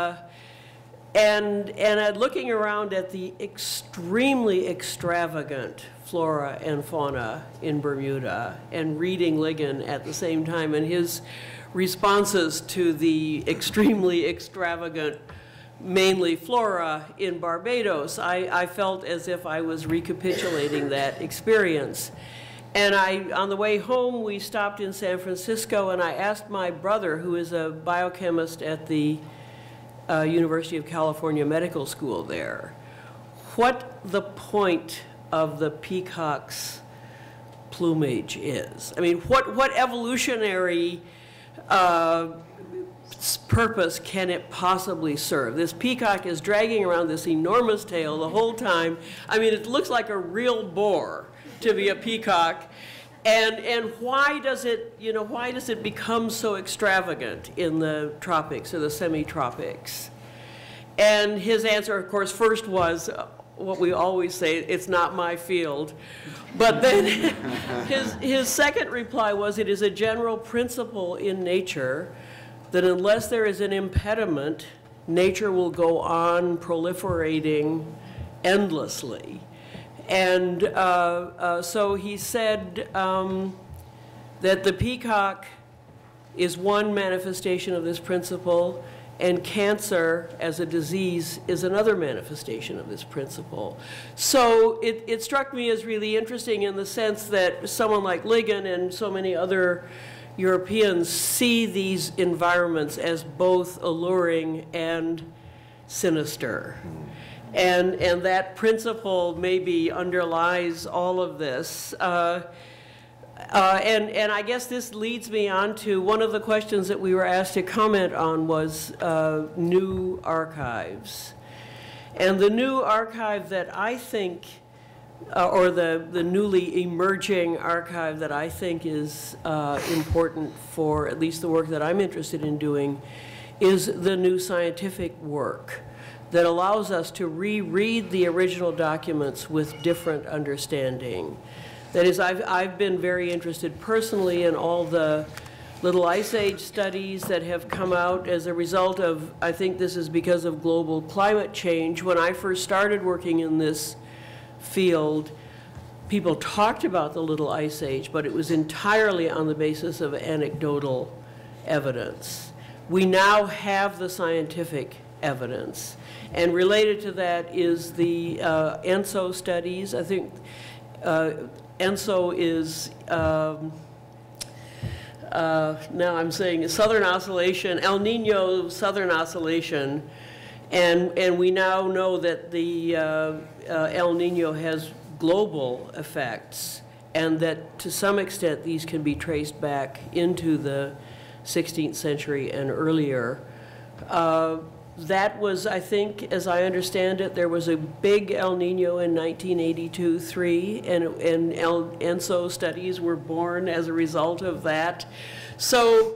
And looking around at the extremely extravagant flora and fauna in Bermuda and reading Ligon at the same time and his responses to the extremely extravagant mainly flora in Barbados, I felt as if I was recapitulating that experience. And on the way home, we stopped in San Francisco, and I asked my brother, who is a biochemist at the University of California Medical School there, what the point of the peacock's plumage is. I mean, what evolutionary purpose can it possibly serve? This peacock is dragging around this enormous tail the whole time. I mean, it looks like a real boar to be a peacock. And why does it, you know, why does it become so extravagant in the tropics or the semi-tropics? And his answer, of course, first was what we always say, it's not my field. But then his second reply was, it is a general principle in nature that unless there is an impediment, nature will go on proliferating endlessly. And so he said that the peacock is one manifestation of this principle, and cancer as a disease is another manifestation of this principle. So it struck me as really interesting in the sense that someone like Ligon and so many other Europeans see these environments as both alluring and sinister. And that principle maybe underlies all of this. And I guess this leads me on to one of the questions that we were asked to comment on was new archives. And the new archive that I think, or the newly emerging archive that I think is important for at least the work that I'm interested in doing, is the new scientific work that allows us to reread the original documents with different understanding. That is, I've been very interested personally in all the Little Ice Age studies that have come out as a result of, I think this is because of global climate change. When I first started working in this field, people talked about the Little Ice Age, but it was entirely on the basis of anecdotal evidence. We now have the scientific evidence. And related to that is the ENSO studies. I think ENSO is, now I'm saying Southern Oscillation, El Nino Southern Oscillation, and we now know that the El Nino has global effects, and that to some extent these can be traced back into the 16th century and earlier. That was, I think, as I understand it, there was a big El Nino in 1982-3, and ENSO studies were born as a result of that. So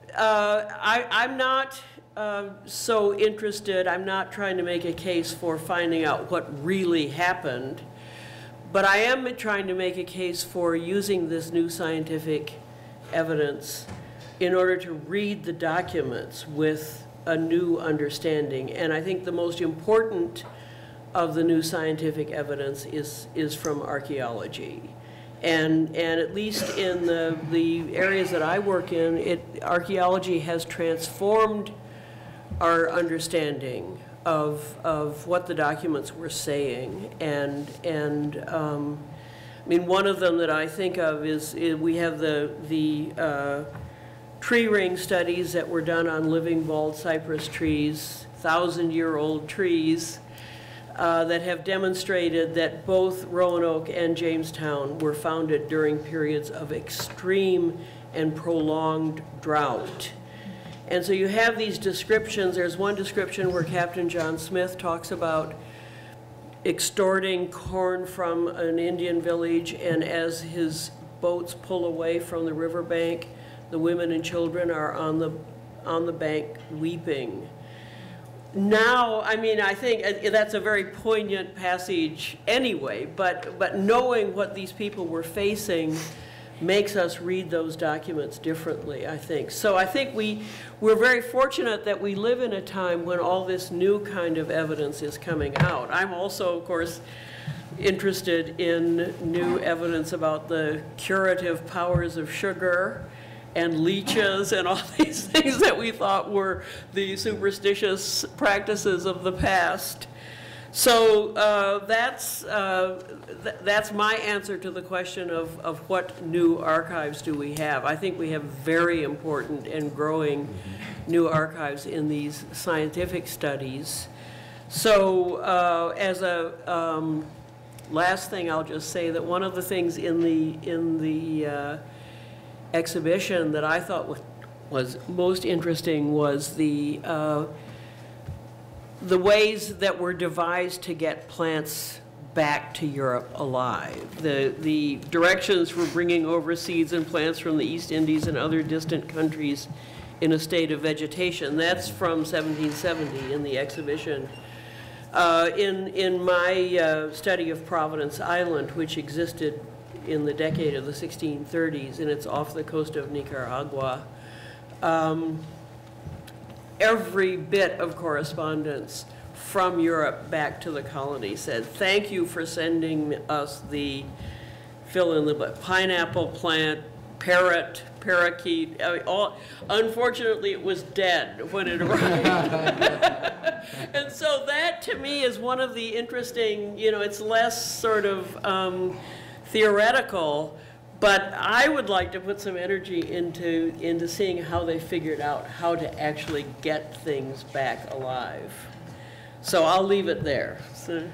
I'm not so interested, I'm not trying to make a case for finding out what really happened, but I am trying to make a case for using this new scientific evidence in order to read the documents with a new understanding. And I think the most important of the new scientific evidence is from archaeology. And at least in the areas that I work in, archaeology has transformed our understanding of what the documents were saying. And I mean, one of them that I think of is we have the tree ring studies that were done on living bald cypress trees, 1,000-year-old trees, that have demonstrated that both Roanoke and Jamestown were founded during periods of extreme and prolonged drought. And so you have these descriptions. There's one description where Captain John Smith talks about extorting corn from an Indian village, and as his boats pull away from the riverbank, the women and children are on the bank weeping. Now, I mean, I think that's a very poignant passage anyway, but knowing what these people were facing makes us read those documents differently, I think. So I think we're very fortunate that we live in a time when all this new kind of evidence is coming out. I'm also, of course, interested in new evidence about the curative powers of sugar and leeches and all these things that we thought were the superstitious practices of the past. So that's my answer to the question of what new archives do we have. I think we have very important and growing new archives in these scientific studies. So as a last thing I'll just say that one of the things in the exhibition that I thought was most interesting was the ways that were devised to get plants back to Europe alive. The directions for bringing over seeds and plants from the East Indies and other distant countries in a state of vegetation. That's from 1770 in the exhibition. In my study of Providence Island, which existed in the decade of the 1630s, and it's off the coast of Nicaragua, every bit of correspondence from Europe back to the colony said, thank you for sending us the pineapple plant, parrot, parakeet. Unfortunately, it was dead when it arrived. And so that, to me, is one of the interesting, it's less sort of theoretical, but I would like to put some energy into seeing how they figured out how to actually get things back alive. So I'll leave it there. So.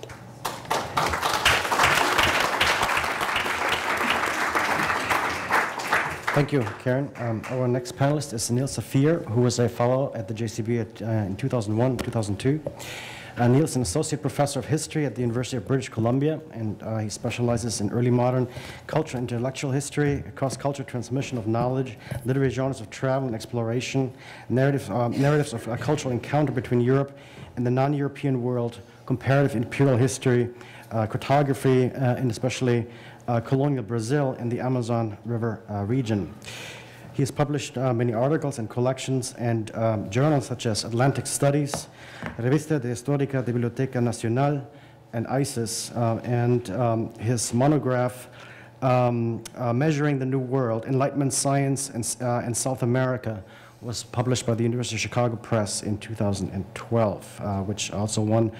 Thank you, Karen. Our next panelist is Neil Saphir, who was a fellow at the JCB in 2001, 2002. Neil is an associate professor of history at the University of British Columbia, and he specializes in early modern culture, intellectual history, cross-cultural transmission of knowledge, literary genres of travel and exploration, narratives of a cultural encounter between Europe and the non-European world, comparative imperial history, cartography, and especially colonial Brazil and the Amazon River region. He has published many articles and collections and journals such as Atlantic Studies, Revista de Histórica de Biblioteca Nacional, and ISIS, and his monograph, Measuring the New World, Enlightenment Science and South America, was published by the University of Chicago Press in 2012, which also won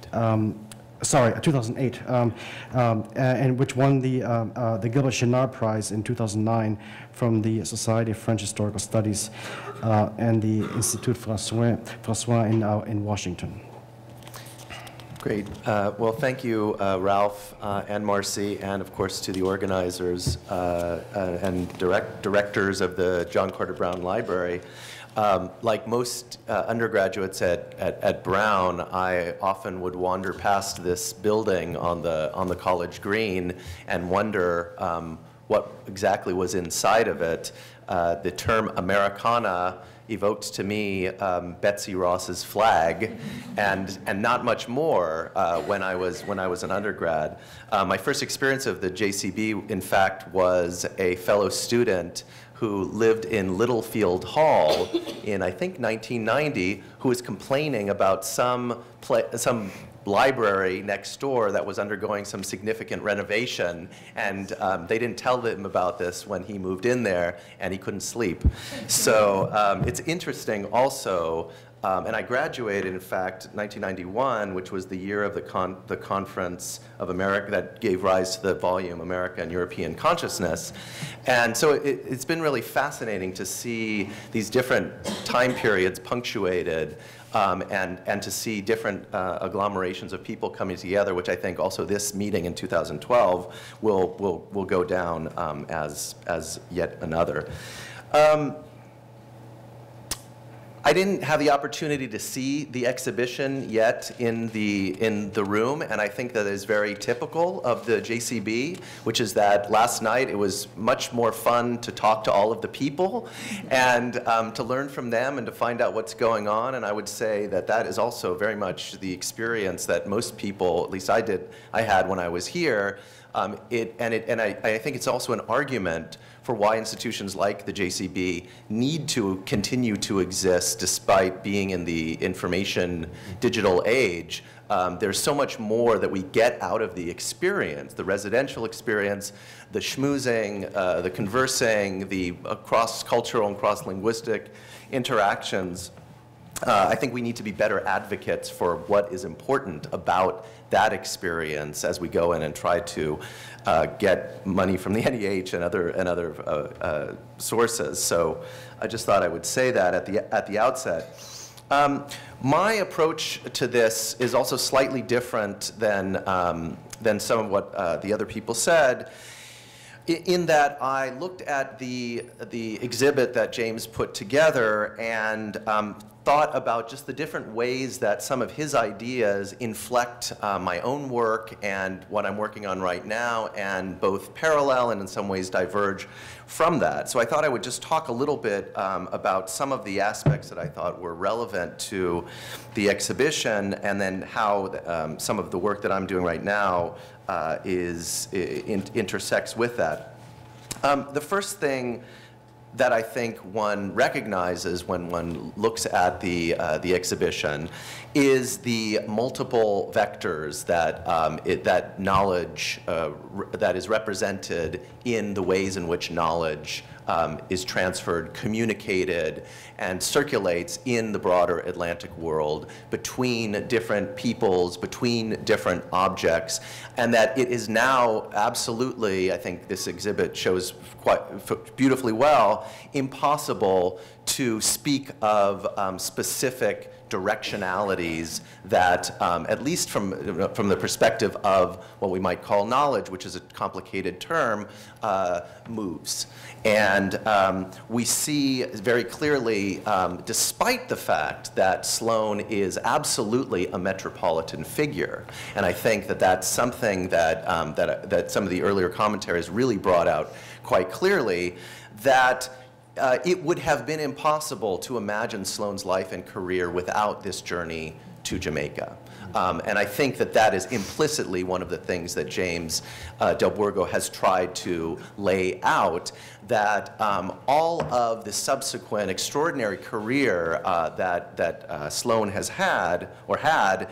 2008, and which won the Gilbert Chenard Prize in 2009 from the Society of French Historical Studies and the Institut François in Washington. Great. Well, thank you, Ralph and Marcy, and of course to the organizers and directors of the John Carter Brown Library. Like most undergraduates at Brown, I often would wander past this building on the college green and wonder what exactly was inside of it. The term Americana evoked to me Betsy Ross's flag, and not much more when I was an undergrad. My first experience of the JCB, in fact, was a fellow student who lived in Littlefield Hall in, I think, 1990, who was complaining about some library next door that was undergoing some significant renovation, and they didn't tell him about this when he moved in there, and he couldn't sleep. So it's interesting also, and I graduated, in fact, 1991, which was the year of the Conference of America that gave rise to the volume America and European Consciousness. And so it's been really fascinating to see these different time periods punctuated and to see different agglomerations of people coming together, which I think also this meeting in 2012 will go down as yet another. I didn't have the opportunity to see the exhibition yet in the room, and I think that is very typical of the JCB, which is that last night it was much more fun to talk to all of the people and to learn from them and to find out what's going on. And I would say that that is also very much the experience that most people, at least I had when I was here. I think it's also an argument for why institutions like the JCB need to continue to exist despite being in the information digital age. There's so much more that we get out of the experience, the residential experience, the schmoozing, the conversing, the cross-cultural and cross-linguistic interactions. I think we need to be better advocates for what is important about that experience as we go in and try to get money from the NEH and other sources. So I just thought I would say that at the outset. My approach to this is also slightly different than than some of what the other people said, in that I looked at the exhibit that James put together and thought about just the different ways that some of his ideas inflect my own work and what I'm working on right now, and both parallel and in some ways diverge from that. So I thought I would just talk a little bit about some of the aspects that I thought were relevant to the exhibition, and then how some of the work that I'm doing right now intersects with that. The first thing that I think one recognizes when one looks at the exhibition is the multiple vectors that that knowledge that is represented in the ways in which knowledge is transferred, communicated, and circulates in the broader Atlantic world between different peoples, between different objects, and that it is now absolutely, I think this exhibit shows quite beautifully well, impossible to speak of specific directionalities that, at least from the perspective of what we might call knowledge, which is a complicated term, moves. And we see very clearly, despite the fact that Sloane is absolutely a metropolitan figure, and I think that that's something that, that some of the earlier commentaries really brought out quite clearly, that it would have been impossible to imagine Sloane's life and career without this journey to Jamaica. And I think that that is implicitly one of the things that James Del Borgo has tried to lay out, that all of the subsequent extraordinary career that Sloane has had, or had,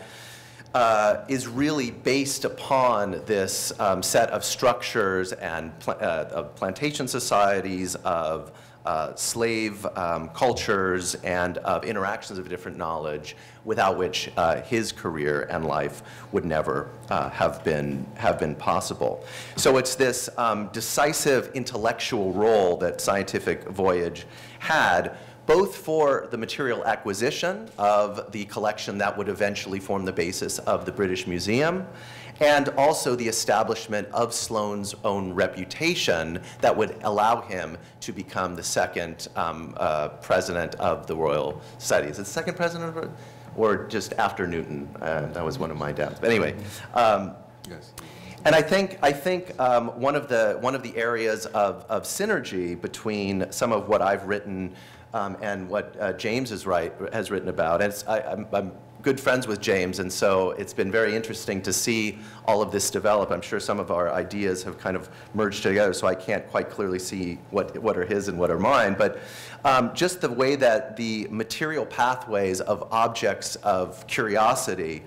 is really based upon this set of structures and of plantation societies, of slave cultures, and of interactions of different knowledge, without which his career and life would never have been possible. So it's this decisive intellectual role that Scientific Voyage had, both for the material acquisition of the collection that would eventually form the basis of the British Museum, and also the establishment of Sloane's own reputation that would allow him to become the second president of the Royal Society. Is it the second president, or just after Newton? That was one of my doubts. But anyway. Yes. And I think one of the areas of synergy between some of what I've written and what James has written about, and I'm good friends with James, and so it's been very interesting to see all of this develop. I'm sure some of our ideas have kind of merged together, so I can't quite clearly see what are his and what are mine, but just the way that the material pathways of objects of curiosity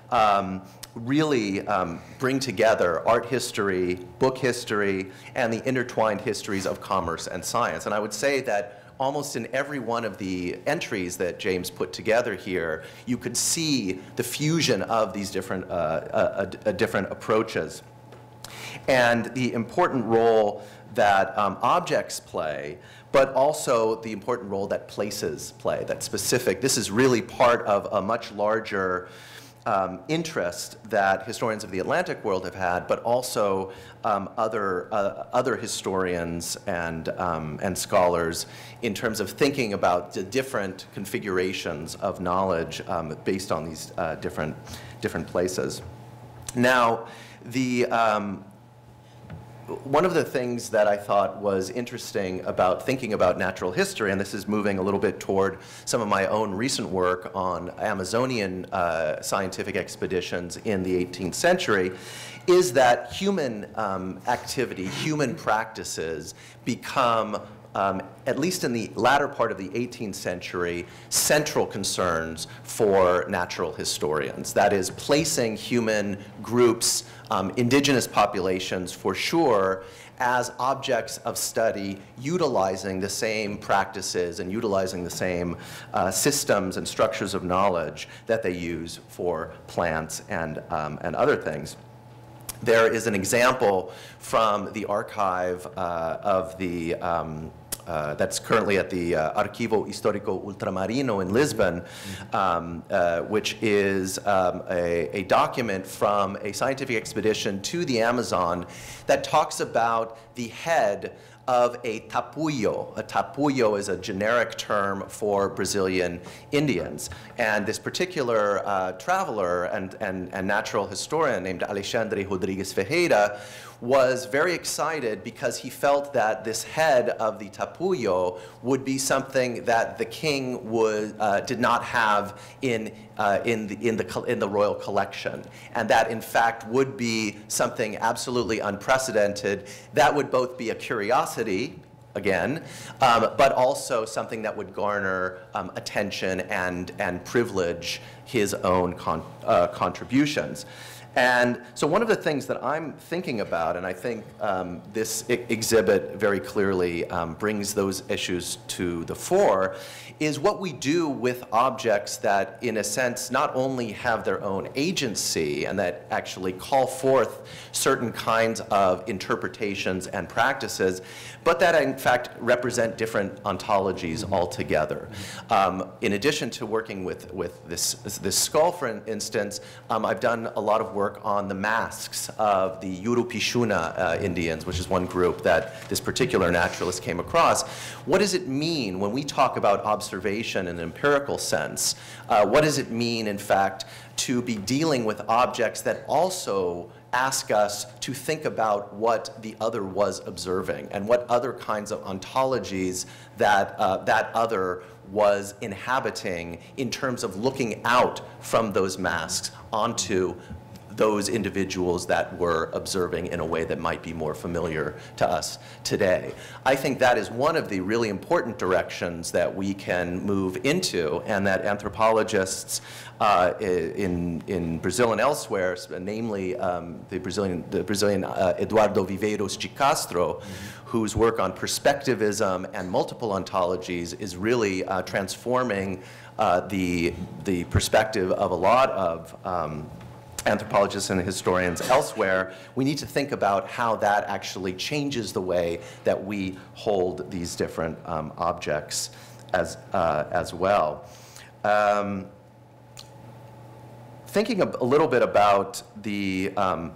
really bring together art history, book history, and the intertwined histories of commerce and science. And I would say that almost in every one of the entries that James put together here, you could see the fusion of these different, different approaches. And the important role that objects play, but also the important role that places play, that specific. This is really part of a much larger interest that historians of the Atlantic world have had, but also other historians and scholars, in terms of thinking about the different configurations of knowledge based on these different places. Now, one of the things that I thought was interesting about thinking about natural history, and this is moving a little bit toward some of my own recent work on Amazonian scientific expeditions in the 18th century, is that human activity, human practices become, at least in the latter part of the 18th century, central concerns for natural historians. That is, placing human groups, indigenous populations for sure, as objects of study, utilizing the same practices and utilizing the same systems and structures of knowledge that they use for plants and other things. There is an example from the archive of the that's currently at the Arquivo Histórico Ultramarino in Lisbon, which is a document from a scientific expedition to the Amazon that talks about the head of a tapuyo. A tapuyo is a generic term for Brazilian Indians. And this particular traveler and natural historian named Alexandre Rodrigues Ferreira was very excited because he felt that this head of the tapuyo would be something that the king did not have in the royal collection, and that in fact would be something absolutely unprecedented. That would both be a curiosity, again, but also something that would garner attention and privilege his own contributions. And so one of the things that I'm thinking about, and I think this exhibit very clearly brings those issues to the fore, is what we do with objects that, in a sense, not only have their own agency and that actually call forth certain kinds of interpretations and practices, but that in fact represent different ontologies altogether. In addition to working with this skull, for instance, I've done a lot of work on the masks of the Yurupishuna Indians, which is one group that this particular naturalist came across. What does it mean when we talk about observation in an empirical sense? What does it mean, in fact, to be dealing with objects that also ask us to think about what the other was observing and what other kinds of ontologies that that other was inhabiting in terms of looking out from those masks onto those individuals that were observing in a way that might be more familiar to us today. I think that is one of the really important directions that we can move into, and that anthropologists in Brazil and elsewhere, namely the Brazilian Eduardo Viveiros de Castro, whose work on perspectivism and multiple ontologies is really transforming the perspective of a lot of anthropologists and historians elsewhere. We need to think about how that actually changes the way that we hold these different objects as well. Thinking a little bit about the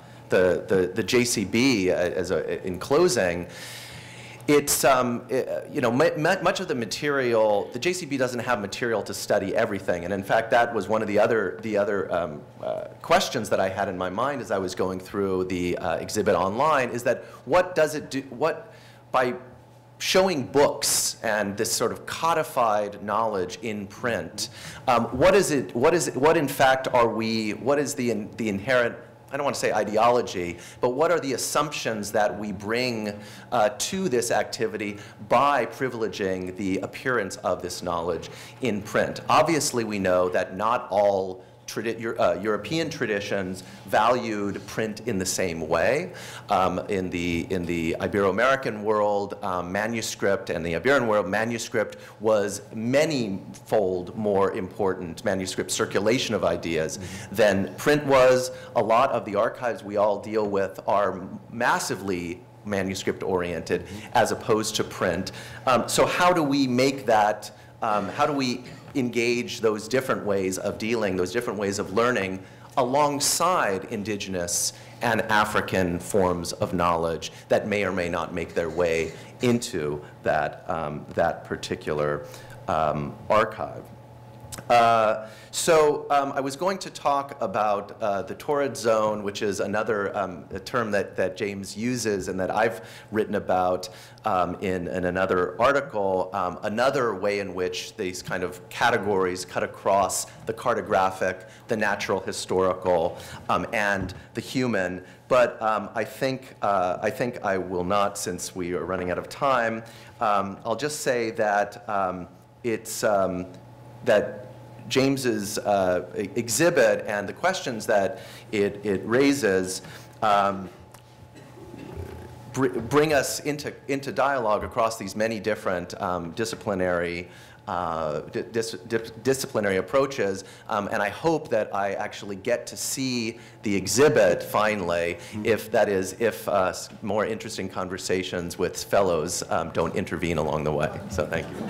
JCB in closing, it's, you know, much of the material, the JCB doesn't have material to study everything. And in fact, that was one of the other questions that I had in my mind as I was going through the exhibit online, is that what does it do, by showing books and this sort of codified knowledge in print, what in fact are we, what is the inherent, I don't want to say ideology, but what are the assumptions that we bring to this activity by privileging the appearance of this knowledge in print? Obviously, we know that not all European traditions valued print in the same way. In the Ibero-American world, manuscript, and the Iberian world, manuscript was many-fold more important, manuscript circulation of ideas, than print was. A lot of the archives we all deal with are massively manuscript-oriented as opposed to print. So how do we make that, how do we engage those different ways of dealing, those different ways of learning alongside indigenous and African forms of knowledge that may or may not make their way into that, that particular archive? I was going to talk about the torrid zone, which is another a term that James uses and that I've written about in another article, another way in which these kind of categories cut across the cartographic, the natural historical, and the human. But I think I will not, since we are running out of time. I'll just say that it's that James's exhibit and the questions that it raises bring us into dialogue across these many different disciplinary disciplinary approaches, and I hope that I actually get to see the exhibit finally, if more interesting conversations with fellows don't intervene along the way. So thank you.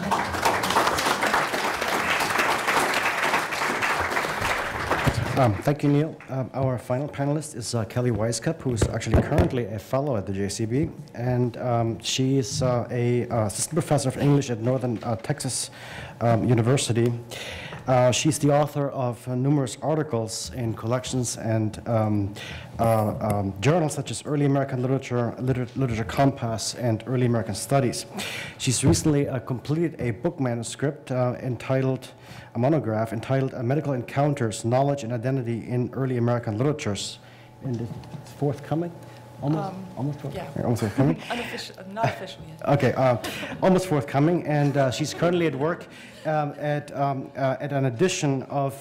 Thank you, Neil. Our final panelist is Kelly Weisskopf, who is actually currently a fellow at the JCB, and she is a assistant professor of English at Northern Texas University. She's the author of numerous articles in collections and journals such as Early American Literature, Literature Compass, and Early American Studies. She's recently completed a book manuscript a monograph entitled Medical Encounters, Knowledge and Identity in Early American Literatures. And it's forthcoming? Almost forthcoming? Not officially yet. Okay, almost forthcoming, and she's currently at work at an edition of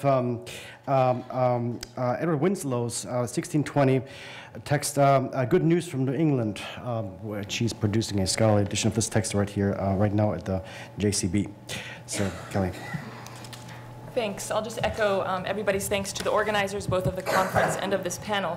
Edward Winslow's 1620 text, Good News from New England, where she's producing a scholarly edition of this text right here, right now at the JCB. So, Kelly. Thanks. I'll just echo everybody's thanks to the organizers, both of the conference and of this panel.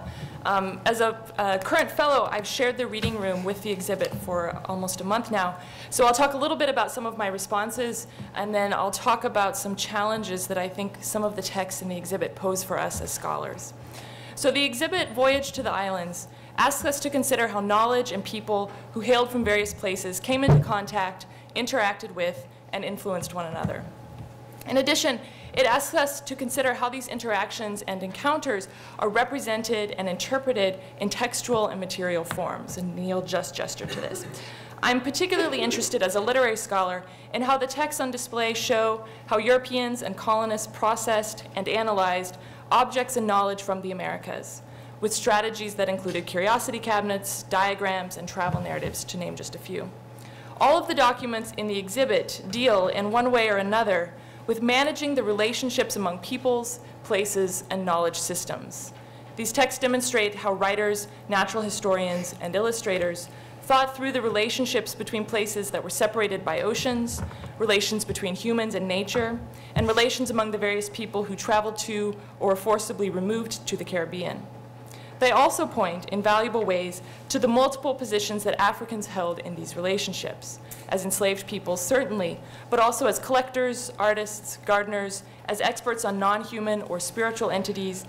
As a current fellow, I've shared the reading room with the exhibit for almost a month now. So I'll talk a little bit about some of my responses, and then I'll talk about some challenges that I think some of the texts in the exhibit pose for us as scholars. So the exhibit, Voyage to the Islands, asks us to consider how knowledge and people who hailed from various places came into contact, interacted with, and influenced one another. In addition, it asks us to consider how these interactions and encounters are represented and interpreted in textual and material forms, and Neil just gestured to this. I'm particularly interested as a literary scholar in how the texts on display show how Europeans and colonists processed and analyzed objects and knowledge from the Americas, with strategies that included curiosity cabinets, diagrams, and travel narratives, to name just a few. All of the documents in the exhibit deal, in one way or another, with managing the relationships among peoples, places, and knowledge systems. These texts demonstrate how writers, natural historians, and illustrators thought through the relationships between places that were separated by oceans, relations between humans and nature, and relations among the various people who traveled to or were forcibly removed to the Caribbean. They also point in valuable ways to the multiple positions that Africans held in these relationships, as enslaved peoples certainly, but also as collectors, artists, gardeners, as experts on non-human or spiritual entities,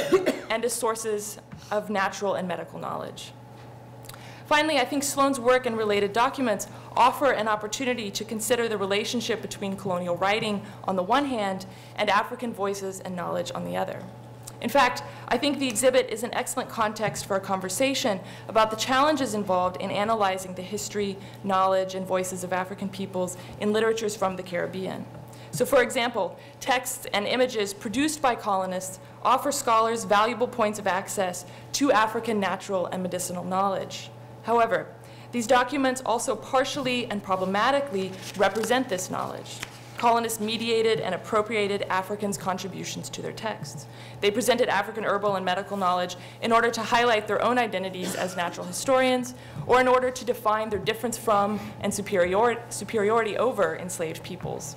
and as sources of natural and medical knowledge. Finally, I think Sloane's work and related documents offer an opportunity to consider the relationship between colonial writing on the one hand and African voices and knowledge on the other. In fact, I think the exhibit is an excellent context for a conversation about the challenges involved in analyzing the history, knowledge, and voices of African peoples in literatures from the Caribbean. So for example, texts and images produced by colonists offer scholars valuable points of access to African natural and medicinal knowledge. However, these documents also partially and problematically represent this knowledge. Colonists mediated and appropriated Africans' contributions to their texts. They presented African herbal and medical knowledge in order to highlight their own identities as natural historians, or in order to define their difference from and superiority over enslaved peoples.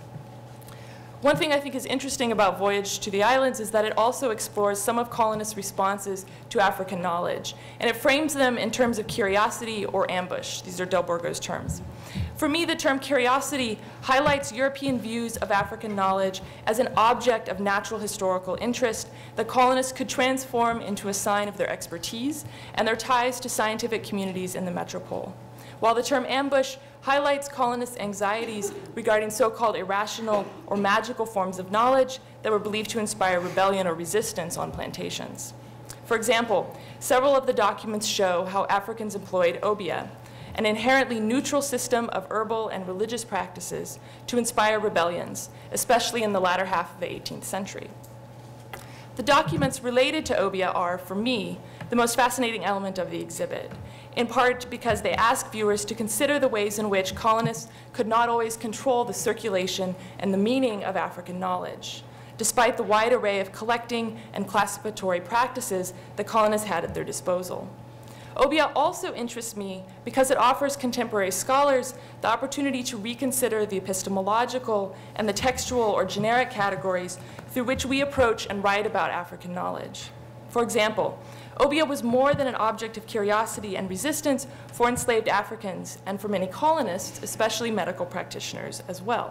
One thing I think is interesting about Voyage to the Islands is that it also explores some of colonists' responses to African knowledge, and it frames them in terms of curiosity or ambush. These are Delbourgo's terms. For me, the term curiosity highlights European views of African knowledge as an object of natural historical interest that colonists could transform into a sign of their expertise and their ties to scientific communities in the metropole. While the term ambush highlights colonists' anxieties regarding so-called irrational or magical forms of knowledge that were believed to inspire rebellion or resistance on plantations. For example, several of the documents show how Africans employed obeah, an inherently neutral system of herbal and religious practices, to inspire rebellions, especially in the latter half of the 18th century. The documents related to obeah are, for me, the most fascinating element of the exhibit, in part because they ask viewers to consider the ways in which colonists could not always control the circulation and the meaning of African knowledge, despite the wide array of collecting and classificatory practices that colonists had at their disposal. Obeah also interests me because it offers contemporary scholars the opportunity to reconsider the epistemological and the textual or generic categories through which we approach and write about African knowledge. For example, Obeah was more than an object of curiosity and resistance for enslaved Africans and for many colonists, especially medical practitioners as well.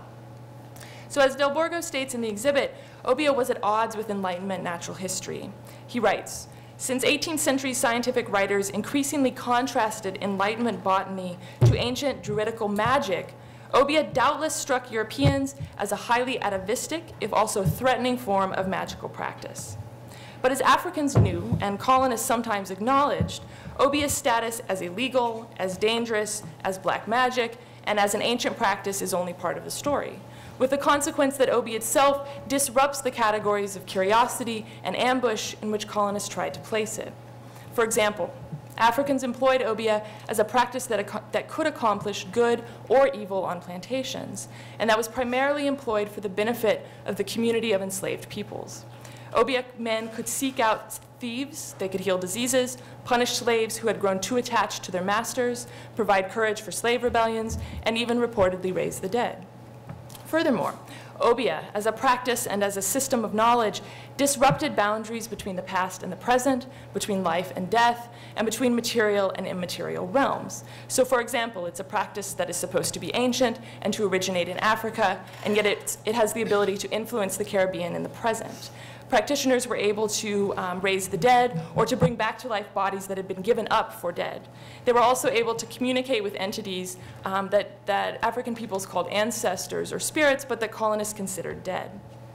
So as Delborgo states in the exhibit, Obeah was at odds with Enlightenment natural history. He writes, "Since 18th century scientific writers increasingly contrasted Enlightenment botany to ancient druidical magic, Obeah doubtless struck Europeans as a highly atavistic, if also threatening form of magical practice. But as Africans knew, and colonists sometimes acknowledged, Obeah's status as illegal, as dangerous, as black magic, and as an ancient practice is only part of the story, with the consequence that Obeah itself disrupts the categories of curiosity and ambush in which colonists tried to place it. For example, Africans employed Obeah as a practice that could accomplish good or evil on plantations, and that was primarily employed for the benefit of the community of enslaved peoples. Obeah men could seek out thieves, they could heal diseases, punish slaves who had grown too attached to their masters, provide courage for slave rebellions, and even reportedly raise the dead. Furthermore, Obeah, as a practice and as a system of knowledge, disrupted boundaries between the past and the present, between life and death, and between material and immaterial realms. So for example, it's a practice that is supposed to be ancient and to originate in Africa, and yet it has the ability to influence the Caribbean in the present. Practitioners were able to raise the dead or to bring back to life bodies that had been given up for dead. They were also able to communicate with entities that African peoples called ancestors or spirits, but that colonists considered dead.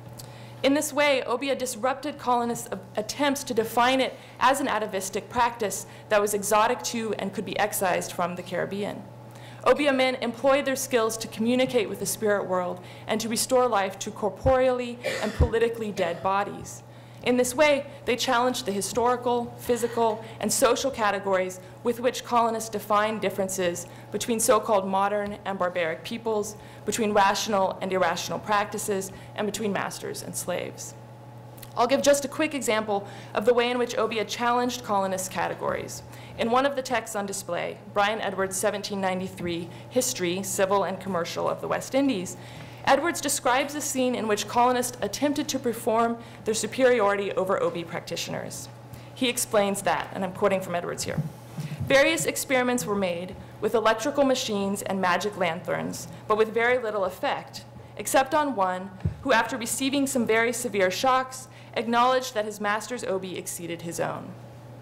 In this way, Obeah disrupted colonists' attempts to define it as an atavistic practice that was exotic to and could be excised from the Caribbean. Obeah men employed their skills to communicate with the spirit world and to restore life to corporeally and politically dead bodies. In this way, they challenged the historical, physical, and social categories with which colonists defined differences between so-called modern and barbaric peoples, between rational and irrational practices, and between masters and slaves. I'll give just a quick example of the way in which Obeah challenged colonists' categories. In one of the texts on display, Brian Edwards' 1793 History, Civil and Commercial of the West Indies, Edwards describes a scene in which colonists attempted to perform their superiority over Obeah practitioners. He explains that, and I'm quoting from Edwards here. Various experiments were made with electrical machines and magic lanterns, but with very little effect, except on one who, after receiving some very severe shocks, acknowledged that his master's Obeah exceeded his own.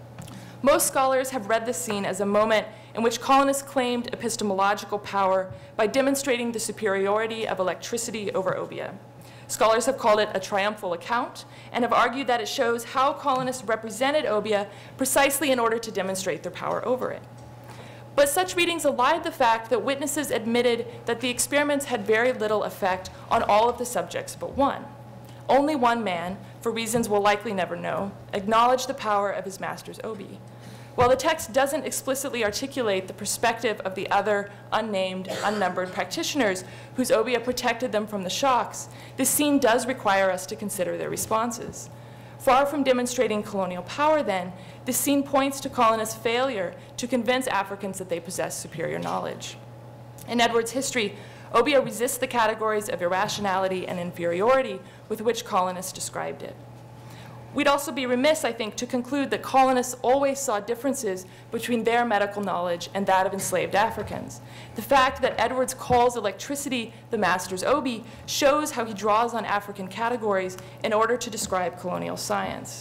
Most scholars have read this scene as a moment in which colonists claimed epistemological power by demonstrating the superiority of electricity over Obeah. Scholars have called it a triumphal account and have argued that it shows how colonists represented Obeah precisely in order to demonstrate their power over it. But such readings elide the fact that witnesses admitted that the experiments had very little effect on all of the subjects but one. Only one man, for reasons we'll likely never know, acknowledged the power of his master's Obeah. While the text doesn't explicitly articulate the perspective of the other unnamed, unnumbered practitioners whose Obeah protected them from the shocks, this scene does require us to consider their responses. Far from demonstrating colonial power then, this scene points to colonists' failure to convince Africans that they possess superior knowledge. In Edwards' history, Obeah resists the categories of irrationality and inferiority with which colonists described it. We'd also be remiss, I think, to conclude that colonists always saw differences between their medical knowledge and that of enslaved Africans. The fact that Edwards calls electricity the master's Obeah shows how he draws on African categories in order to describe colonial science.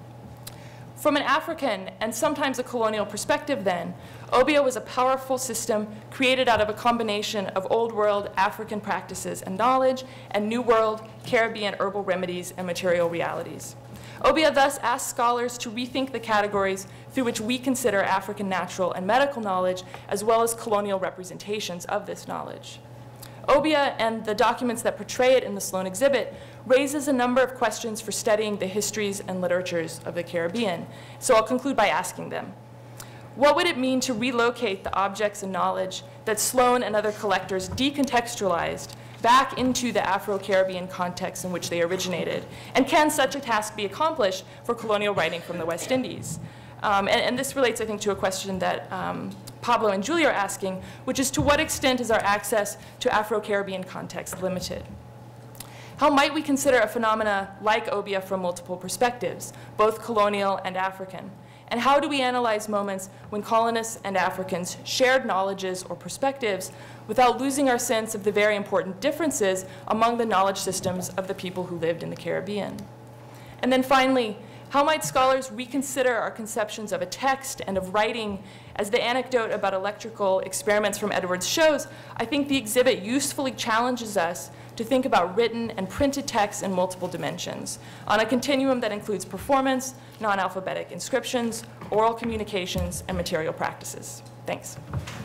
From an African and sometimes a colonial perspective then, Obeah was a powerful system created out of a combination of Old World African practices and knowledge and New World Caribbean herbal remedies and material realities. Obeah thus asks scholars to rethink the categories through which we consider African natural and medical knowledge, as well as colonial representations of this knowledge. Obeah and the documents that portray it in the Sloan exhibit raises a number of questions for studying the histories and literatures of the Caribbean. So I'll conclude by asking them. What would it mean to relocate the objects and knowledge that Sloan and other collectors decontextualized back into the Afro-Caribbean context in which they originated? And can such a task be accomplished for colonial writing from the West Indies? And this relates, I think, to a question that Pablo and Julie are asking, which is to what extent is our access to Afro-Caribbean context limited? How might we consider a phenomena like Obeah from multiple perspectives, both colonial and African? And how do we analyze moments when colonists and Africans shared knowledges or perspectives without losing our sense of the very important differences among the knowledge systems of the people who lived in the Caribbean? And then finally, how might scholars reconsider our conceptions of a text and of writing? As the anecdote about electrical experiments from Edwards shows, I think the exhibit usefully challenges us to think about written and printed texts in multiple dimensions, on a continuum that includes performance, non-alphabetic inscriptions, oral communications, and material practices. Thanks.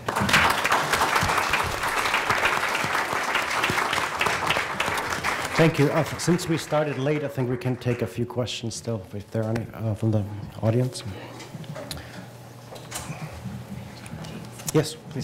Thank you. Since we started late, I think we can take a few questions still, if there are any from the audience. Yes, please.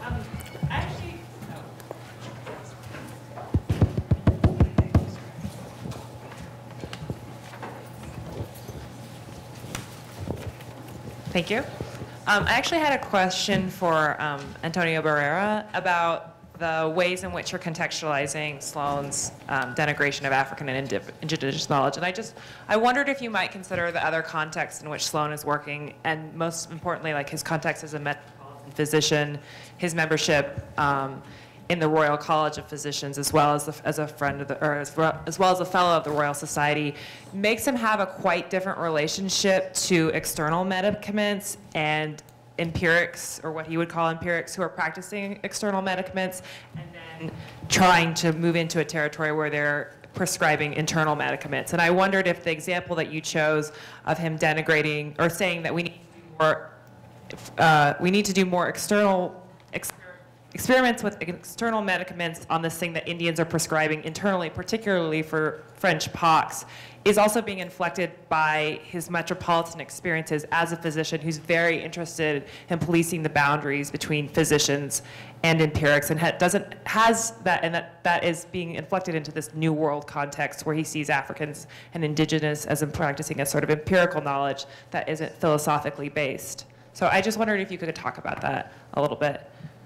Thank you. I actually had a question for Antonio Barrera about the ways in which you're contextualizing Sloane's denigration of African and indigenous knowledge. And I wondered if you might consider the other contexts in which Sloane is working, and most importantly, like his context as a metropolitan physician, his membership in the Royal College of Physicians, as well as a friend of the, or as well as a fellow of the Royal Society, makes him have a quite different relationship to external medicaments and empirics, or what he would call empirics, who are practicing external medicaments, and then trying to move into a territory where they're prescribing internal medicaments. And I wondered if the example that you chose of him denigrating or saying that we need to do more external experiments with external medicaments on this thing that Indians are prescribing internally, particularly for French pox, is also being inflected by his metropolitan experiences as a physician who's very interested in policing the boundaries between physicians and empirics, and that is being inflected into this new world context where he sees Africans and indigenous as in practicing a sort of empirical knowledge that isn't philosophically based. So I just wondered if you could talk about that a little bit.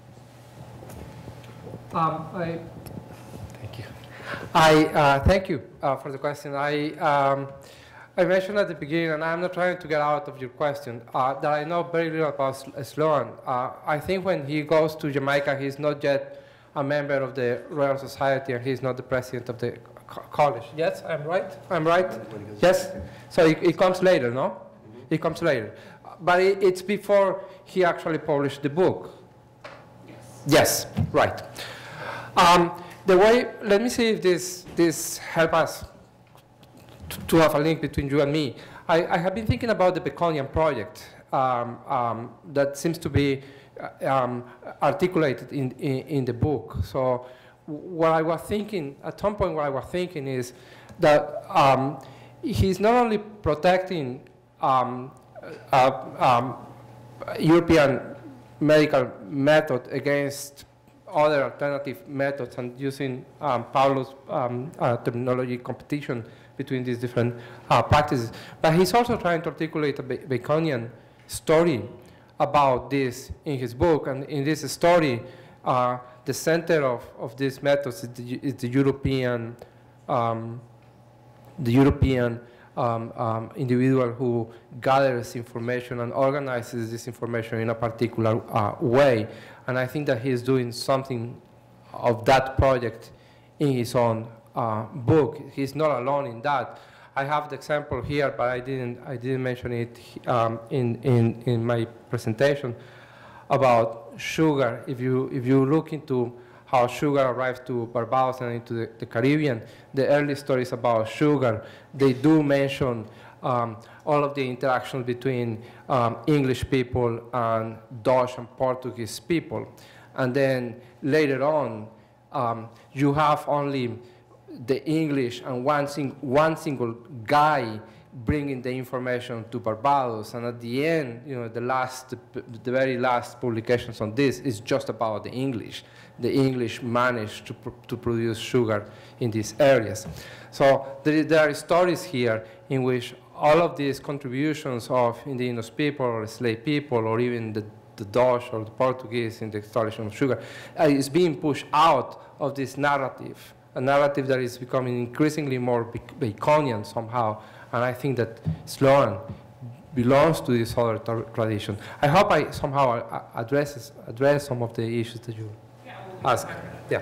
Thank you. Thank you for the question. I mentioned at the beginning, and I'm not trying to get out of your question, that I know very little about Sloane. I think when he goes to Jamaica, he's not yet a member of the Royal Society, and he's not the president of the college. Yes, I'm right? I'm right? Yes? So it comes later, no? Mm-hmm. It comes later. But it's before he actually published the book. Yes, right. Let me see if this helps us to have a link between you and me. I have been thinking about the Baconian project that seems to be articulated in the book. So what I was thinking, at some point what I was thinking is that he's not only protecting European medical method against other alternative methods and using Paulo's terminology competition between these different practices. But he's also trying to articulate a Baconian story about this in his book. And in this story, the center of these methods is the European individual who gathers information and organizes this information in a particular way. And I think that he's doing something of that project in his own book. He's not alone in that. I have the example here, but I didn't mention it in my presentation about sugar. If you look into how sugar arrives to Barbados and into the Caribbean, the early stories about sugar, they do mention all of the interactions between English people and Dutch and Portuguese people. And then later on, you have only the English and one single guy bringing the information to Barbados. And at the end, the very last publications on this is just about the English. The English managed to produce sugar in these areas. So there are stories here in which all of these contributions of indigenous people or slave people or even the Dutch or the Portuguese in the exploration of sugar is being pushed out of this narrative, a narrative that is becoming increasingly more Baconian somehow. And I think that Sloan belongs to this other tradition. I hope I somehow address some of the issues that you asked. Yeah.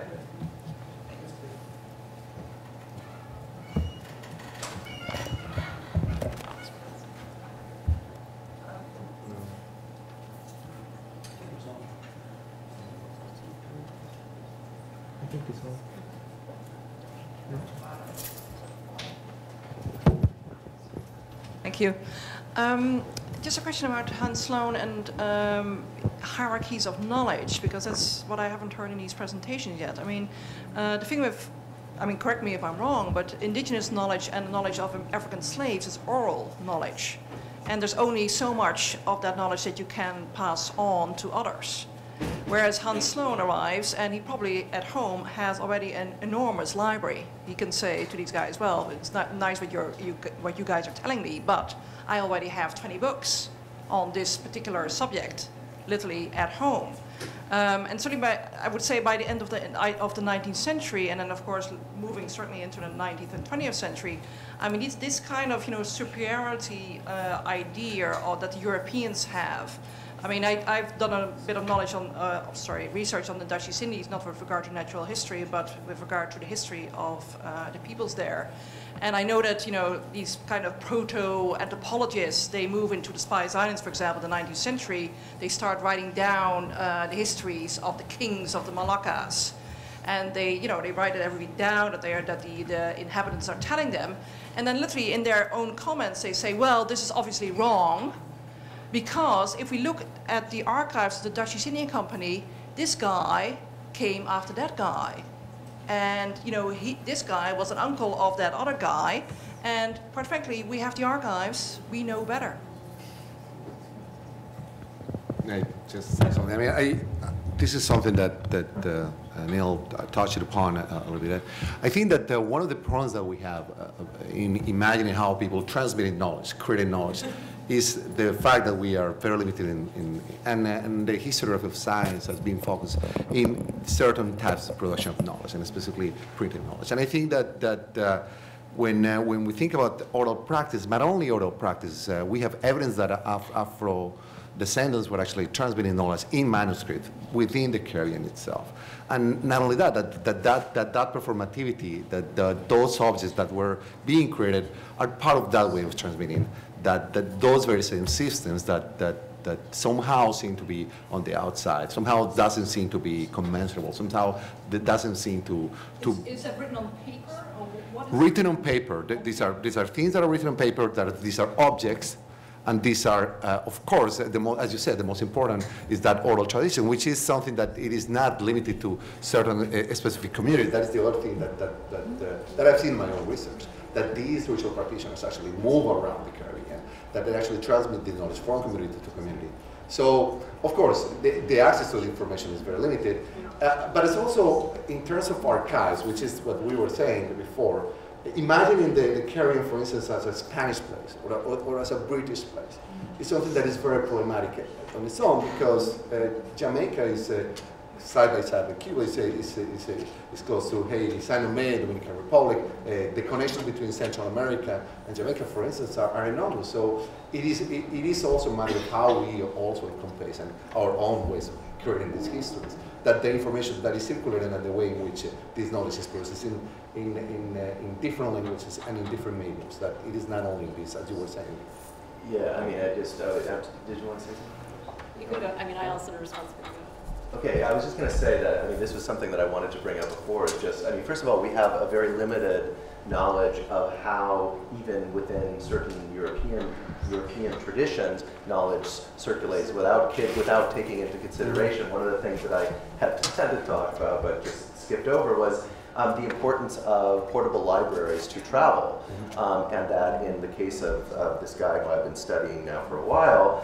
Thank you. Just a question about Hans Sloane and hierarchies of knowledge, because that's what I haven't heard in these presentations yet. I mean, the thing with, I mean, correct me if I'm wrong, but indigenous knowledge and knowledge of African slaves is oral knowledge. And there's only so much of that knowledge that you can pass on to others. Whereas Hans Sloane arrives, and he probably at home has already an enormous library. He can say to these guys, well, it's not nice what you guys are telling me, but I already have 20 books on this particular subject, literally at home. And certainly, I would say by the end of the 19th century, and then of course moving certainly into the 19th and 20th century, I mean, this kind of superiority idea that the Europeans have. I mean, I've done a bit of knowledge on, research on the Dutch East Indies, not with regard to natural history, but with regard to the history of the peoples there. And I know that, these kind of proto-anthropologists, they move into the Spice Islands, for example, in the 19th century. They start writing down the histories of the kings of the Moluccas. And they write it everything down that the inhabitants are telling them. And then literally in their own comments, they say, well, this is obviously wrong, because if we look at the archives of the Dutch East India Company, this guy came after that guy. And this guy was an uncle of that other guy. And quite frankly, we have the archives, we know better. I just say something. I mean, this is something that Neil touched upon a little bit. I think that one of the problems that we have in imagining how people transmitting knowledge, creating knowledge, is the fact that we are very limited and the history of science has been focused in certain types of production of knowledge, and specifically printed knowledge. And I think that when we think about oral practice, not only oral practice, we have evidence that Afro descendants were actually transmitting knowledge in manuscript within the Caribbean itself. And not only that performativity, that those objects that were being created are part of that way of transmitting, that those very same systems that somehow seem to be on the outside, somehow doesn't seem to be commensurable, somehow that doesn't seem to... Is that written on paper? Or what is written on paper. These are things that are written on paper, these are objects. And these are, of course, as you said, the most important is that oral tradition, which is something that it is not limited to certain specific communities. That is the other thing that I've seen in my own research, that these ritual practitioners actually move around the Caribbean, that they actually transmit the knowledge from community to community. So, of course, the access to the information is very limited, but it's also, in terms of archives, which is what we were saying before, imagining the Caribbean, for instance, as a Spanish place or as a British place is something that is very problematic on its own, because Jamaica is side by side with Cuba, is close to Haiti, Saint Domingue, Dominican Republic. The connections between Central America and Jamaica, for instance, are enormous. So it is also a matter of how we also encompass and our own ways of creating these histories, that the information that is circulating and the way in which this knowledge is processed in different languages and in different mediums, that it is not only this, as you were saying. Yeah, I mean, did you want to say something? You can go. I mean, I also have a responsibility. Okay, I was just going to say that, I mean, this was something that I wanted to bring up before. Is just, I mean, first of all, we have a very limited knowledge of how, even within certain European traditions, knowledge circulates without taking into consideration. One of the things that I had intended to talk about, but just skipped over, was the importance of portable libraries to travel, and that in the case of this guy who I've been studying now for a while,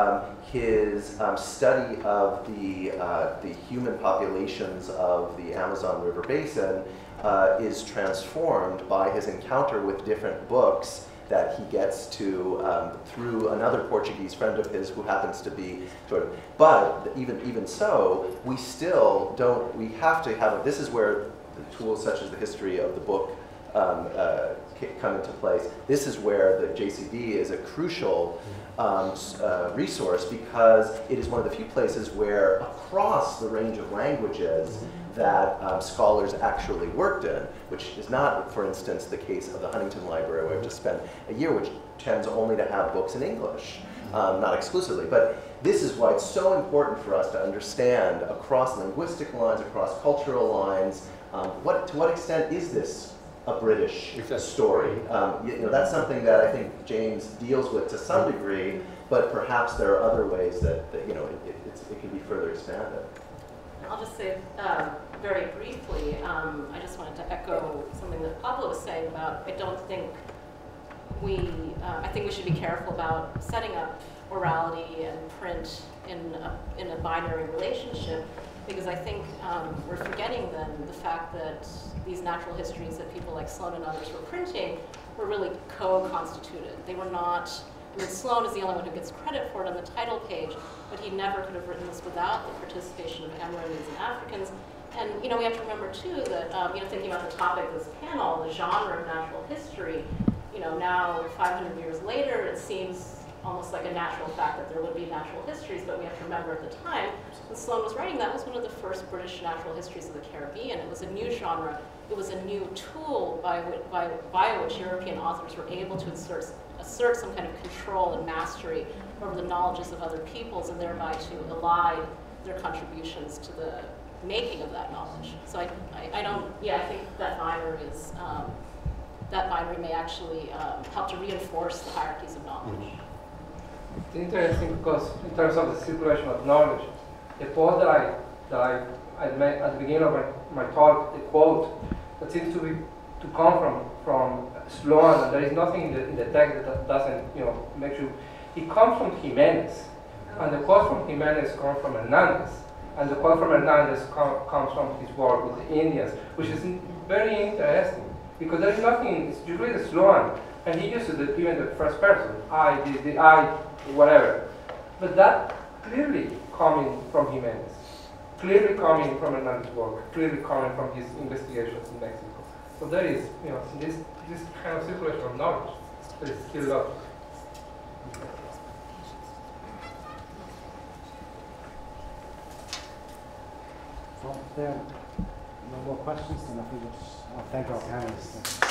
his study of the human populations of the Amazon River Basin is transformed by his encounter with different books that he gets to through another Portuguese friend of his who happens to be sort of, but even so, we still don't, we have to have, this is where the tools such as the history of the book come into place. This is where the JCB is a crucial resource, because it is one of the few places where across the range of languages that scholars actually worked in, which is not, for instance, the case of the Huntington Library, where I've just spent a year, which tends only to have books in English, not exclusively. But this is why it's so important for us to understand across linguistic lines, across cultural lines, to what extent is this a British story? That's something that I think James deals with to some degree, but perhaps there are other ways that it can be further expanded. I'll just say very briefly, I just wanted to echo something that Pablo was saying about, I think we should be careful about setting up orality and print in a binary relationship, because I think we're forgetting then the fact that these natural histories that people like Sloane and others were printing were really co-constituted. They were not, I mean, Sloane is the only one who gets credit for it on the title page, but he never could have written this without the participation of Amerindians and Africans. And we have to remember too that thinking about the topic of this panel, the genre of natural history, now 500 years later, it seems almost like a natural fact that there would be natural histories, but we have to remember at the time when Sloane was writing, that was one of the first British natural histories of the Caribbean. It was a new genre. It was a new tool by which European authors were able to assert some kind of control and mastery over the knowledges of other peoples, and thereby to elide their contributions to the making of that knowledge. So I think that binary is, that binary may actually help to reinforce the hierarchies of knowledge. It's interesting because in terms of the circulation of knowledge, the quote that I made at the beginning of my talk, the quote that seems to come from Sloane, and there is nothing in the text that doesn't make you. It comes from Jimenez, and the quote from Jimenez comes from Hernandez, and the quote from Hernandez comes from his work with the Indians, which is very interesting because there is nothing. You read the Sloane, and he uses even the first person, I, the I, whatever, but that clearly coming from Jimenez, clearly coming from Hernandez's work, clearly coming from his investigations in Mexico. So there is, this kind of circulation of knowledge that is still up. So if there are no more questions, then I think I'll thank our panelists.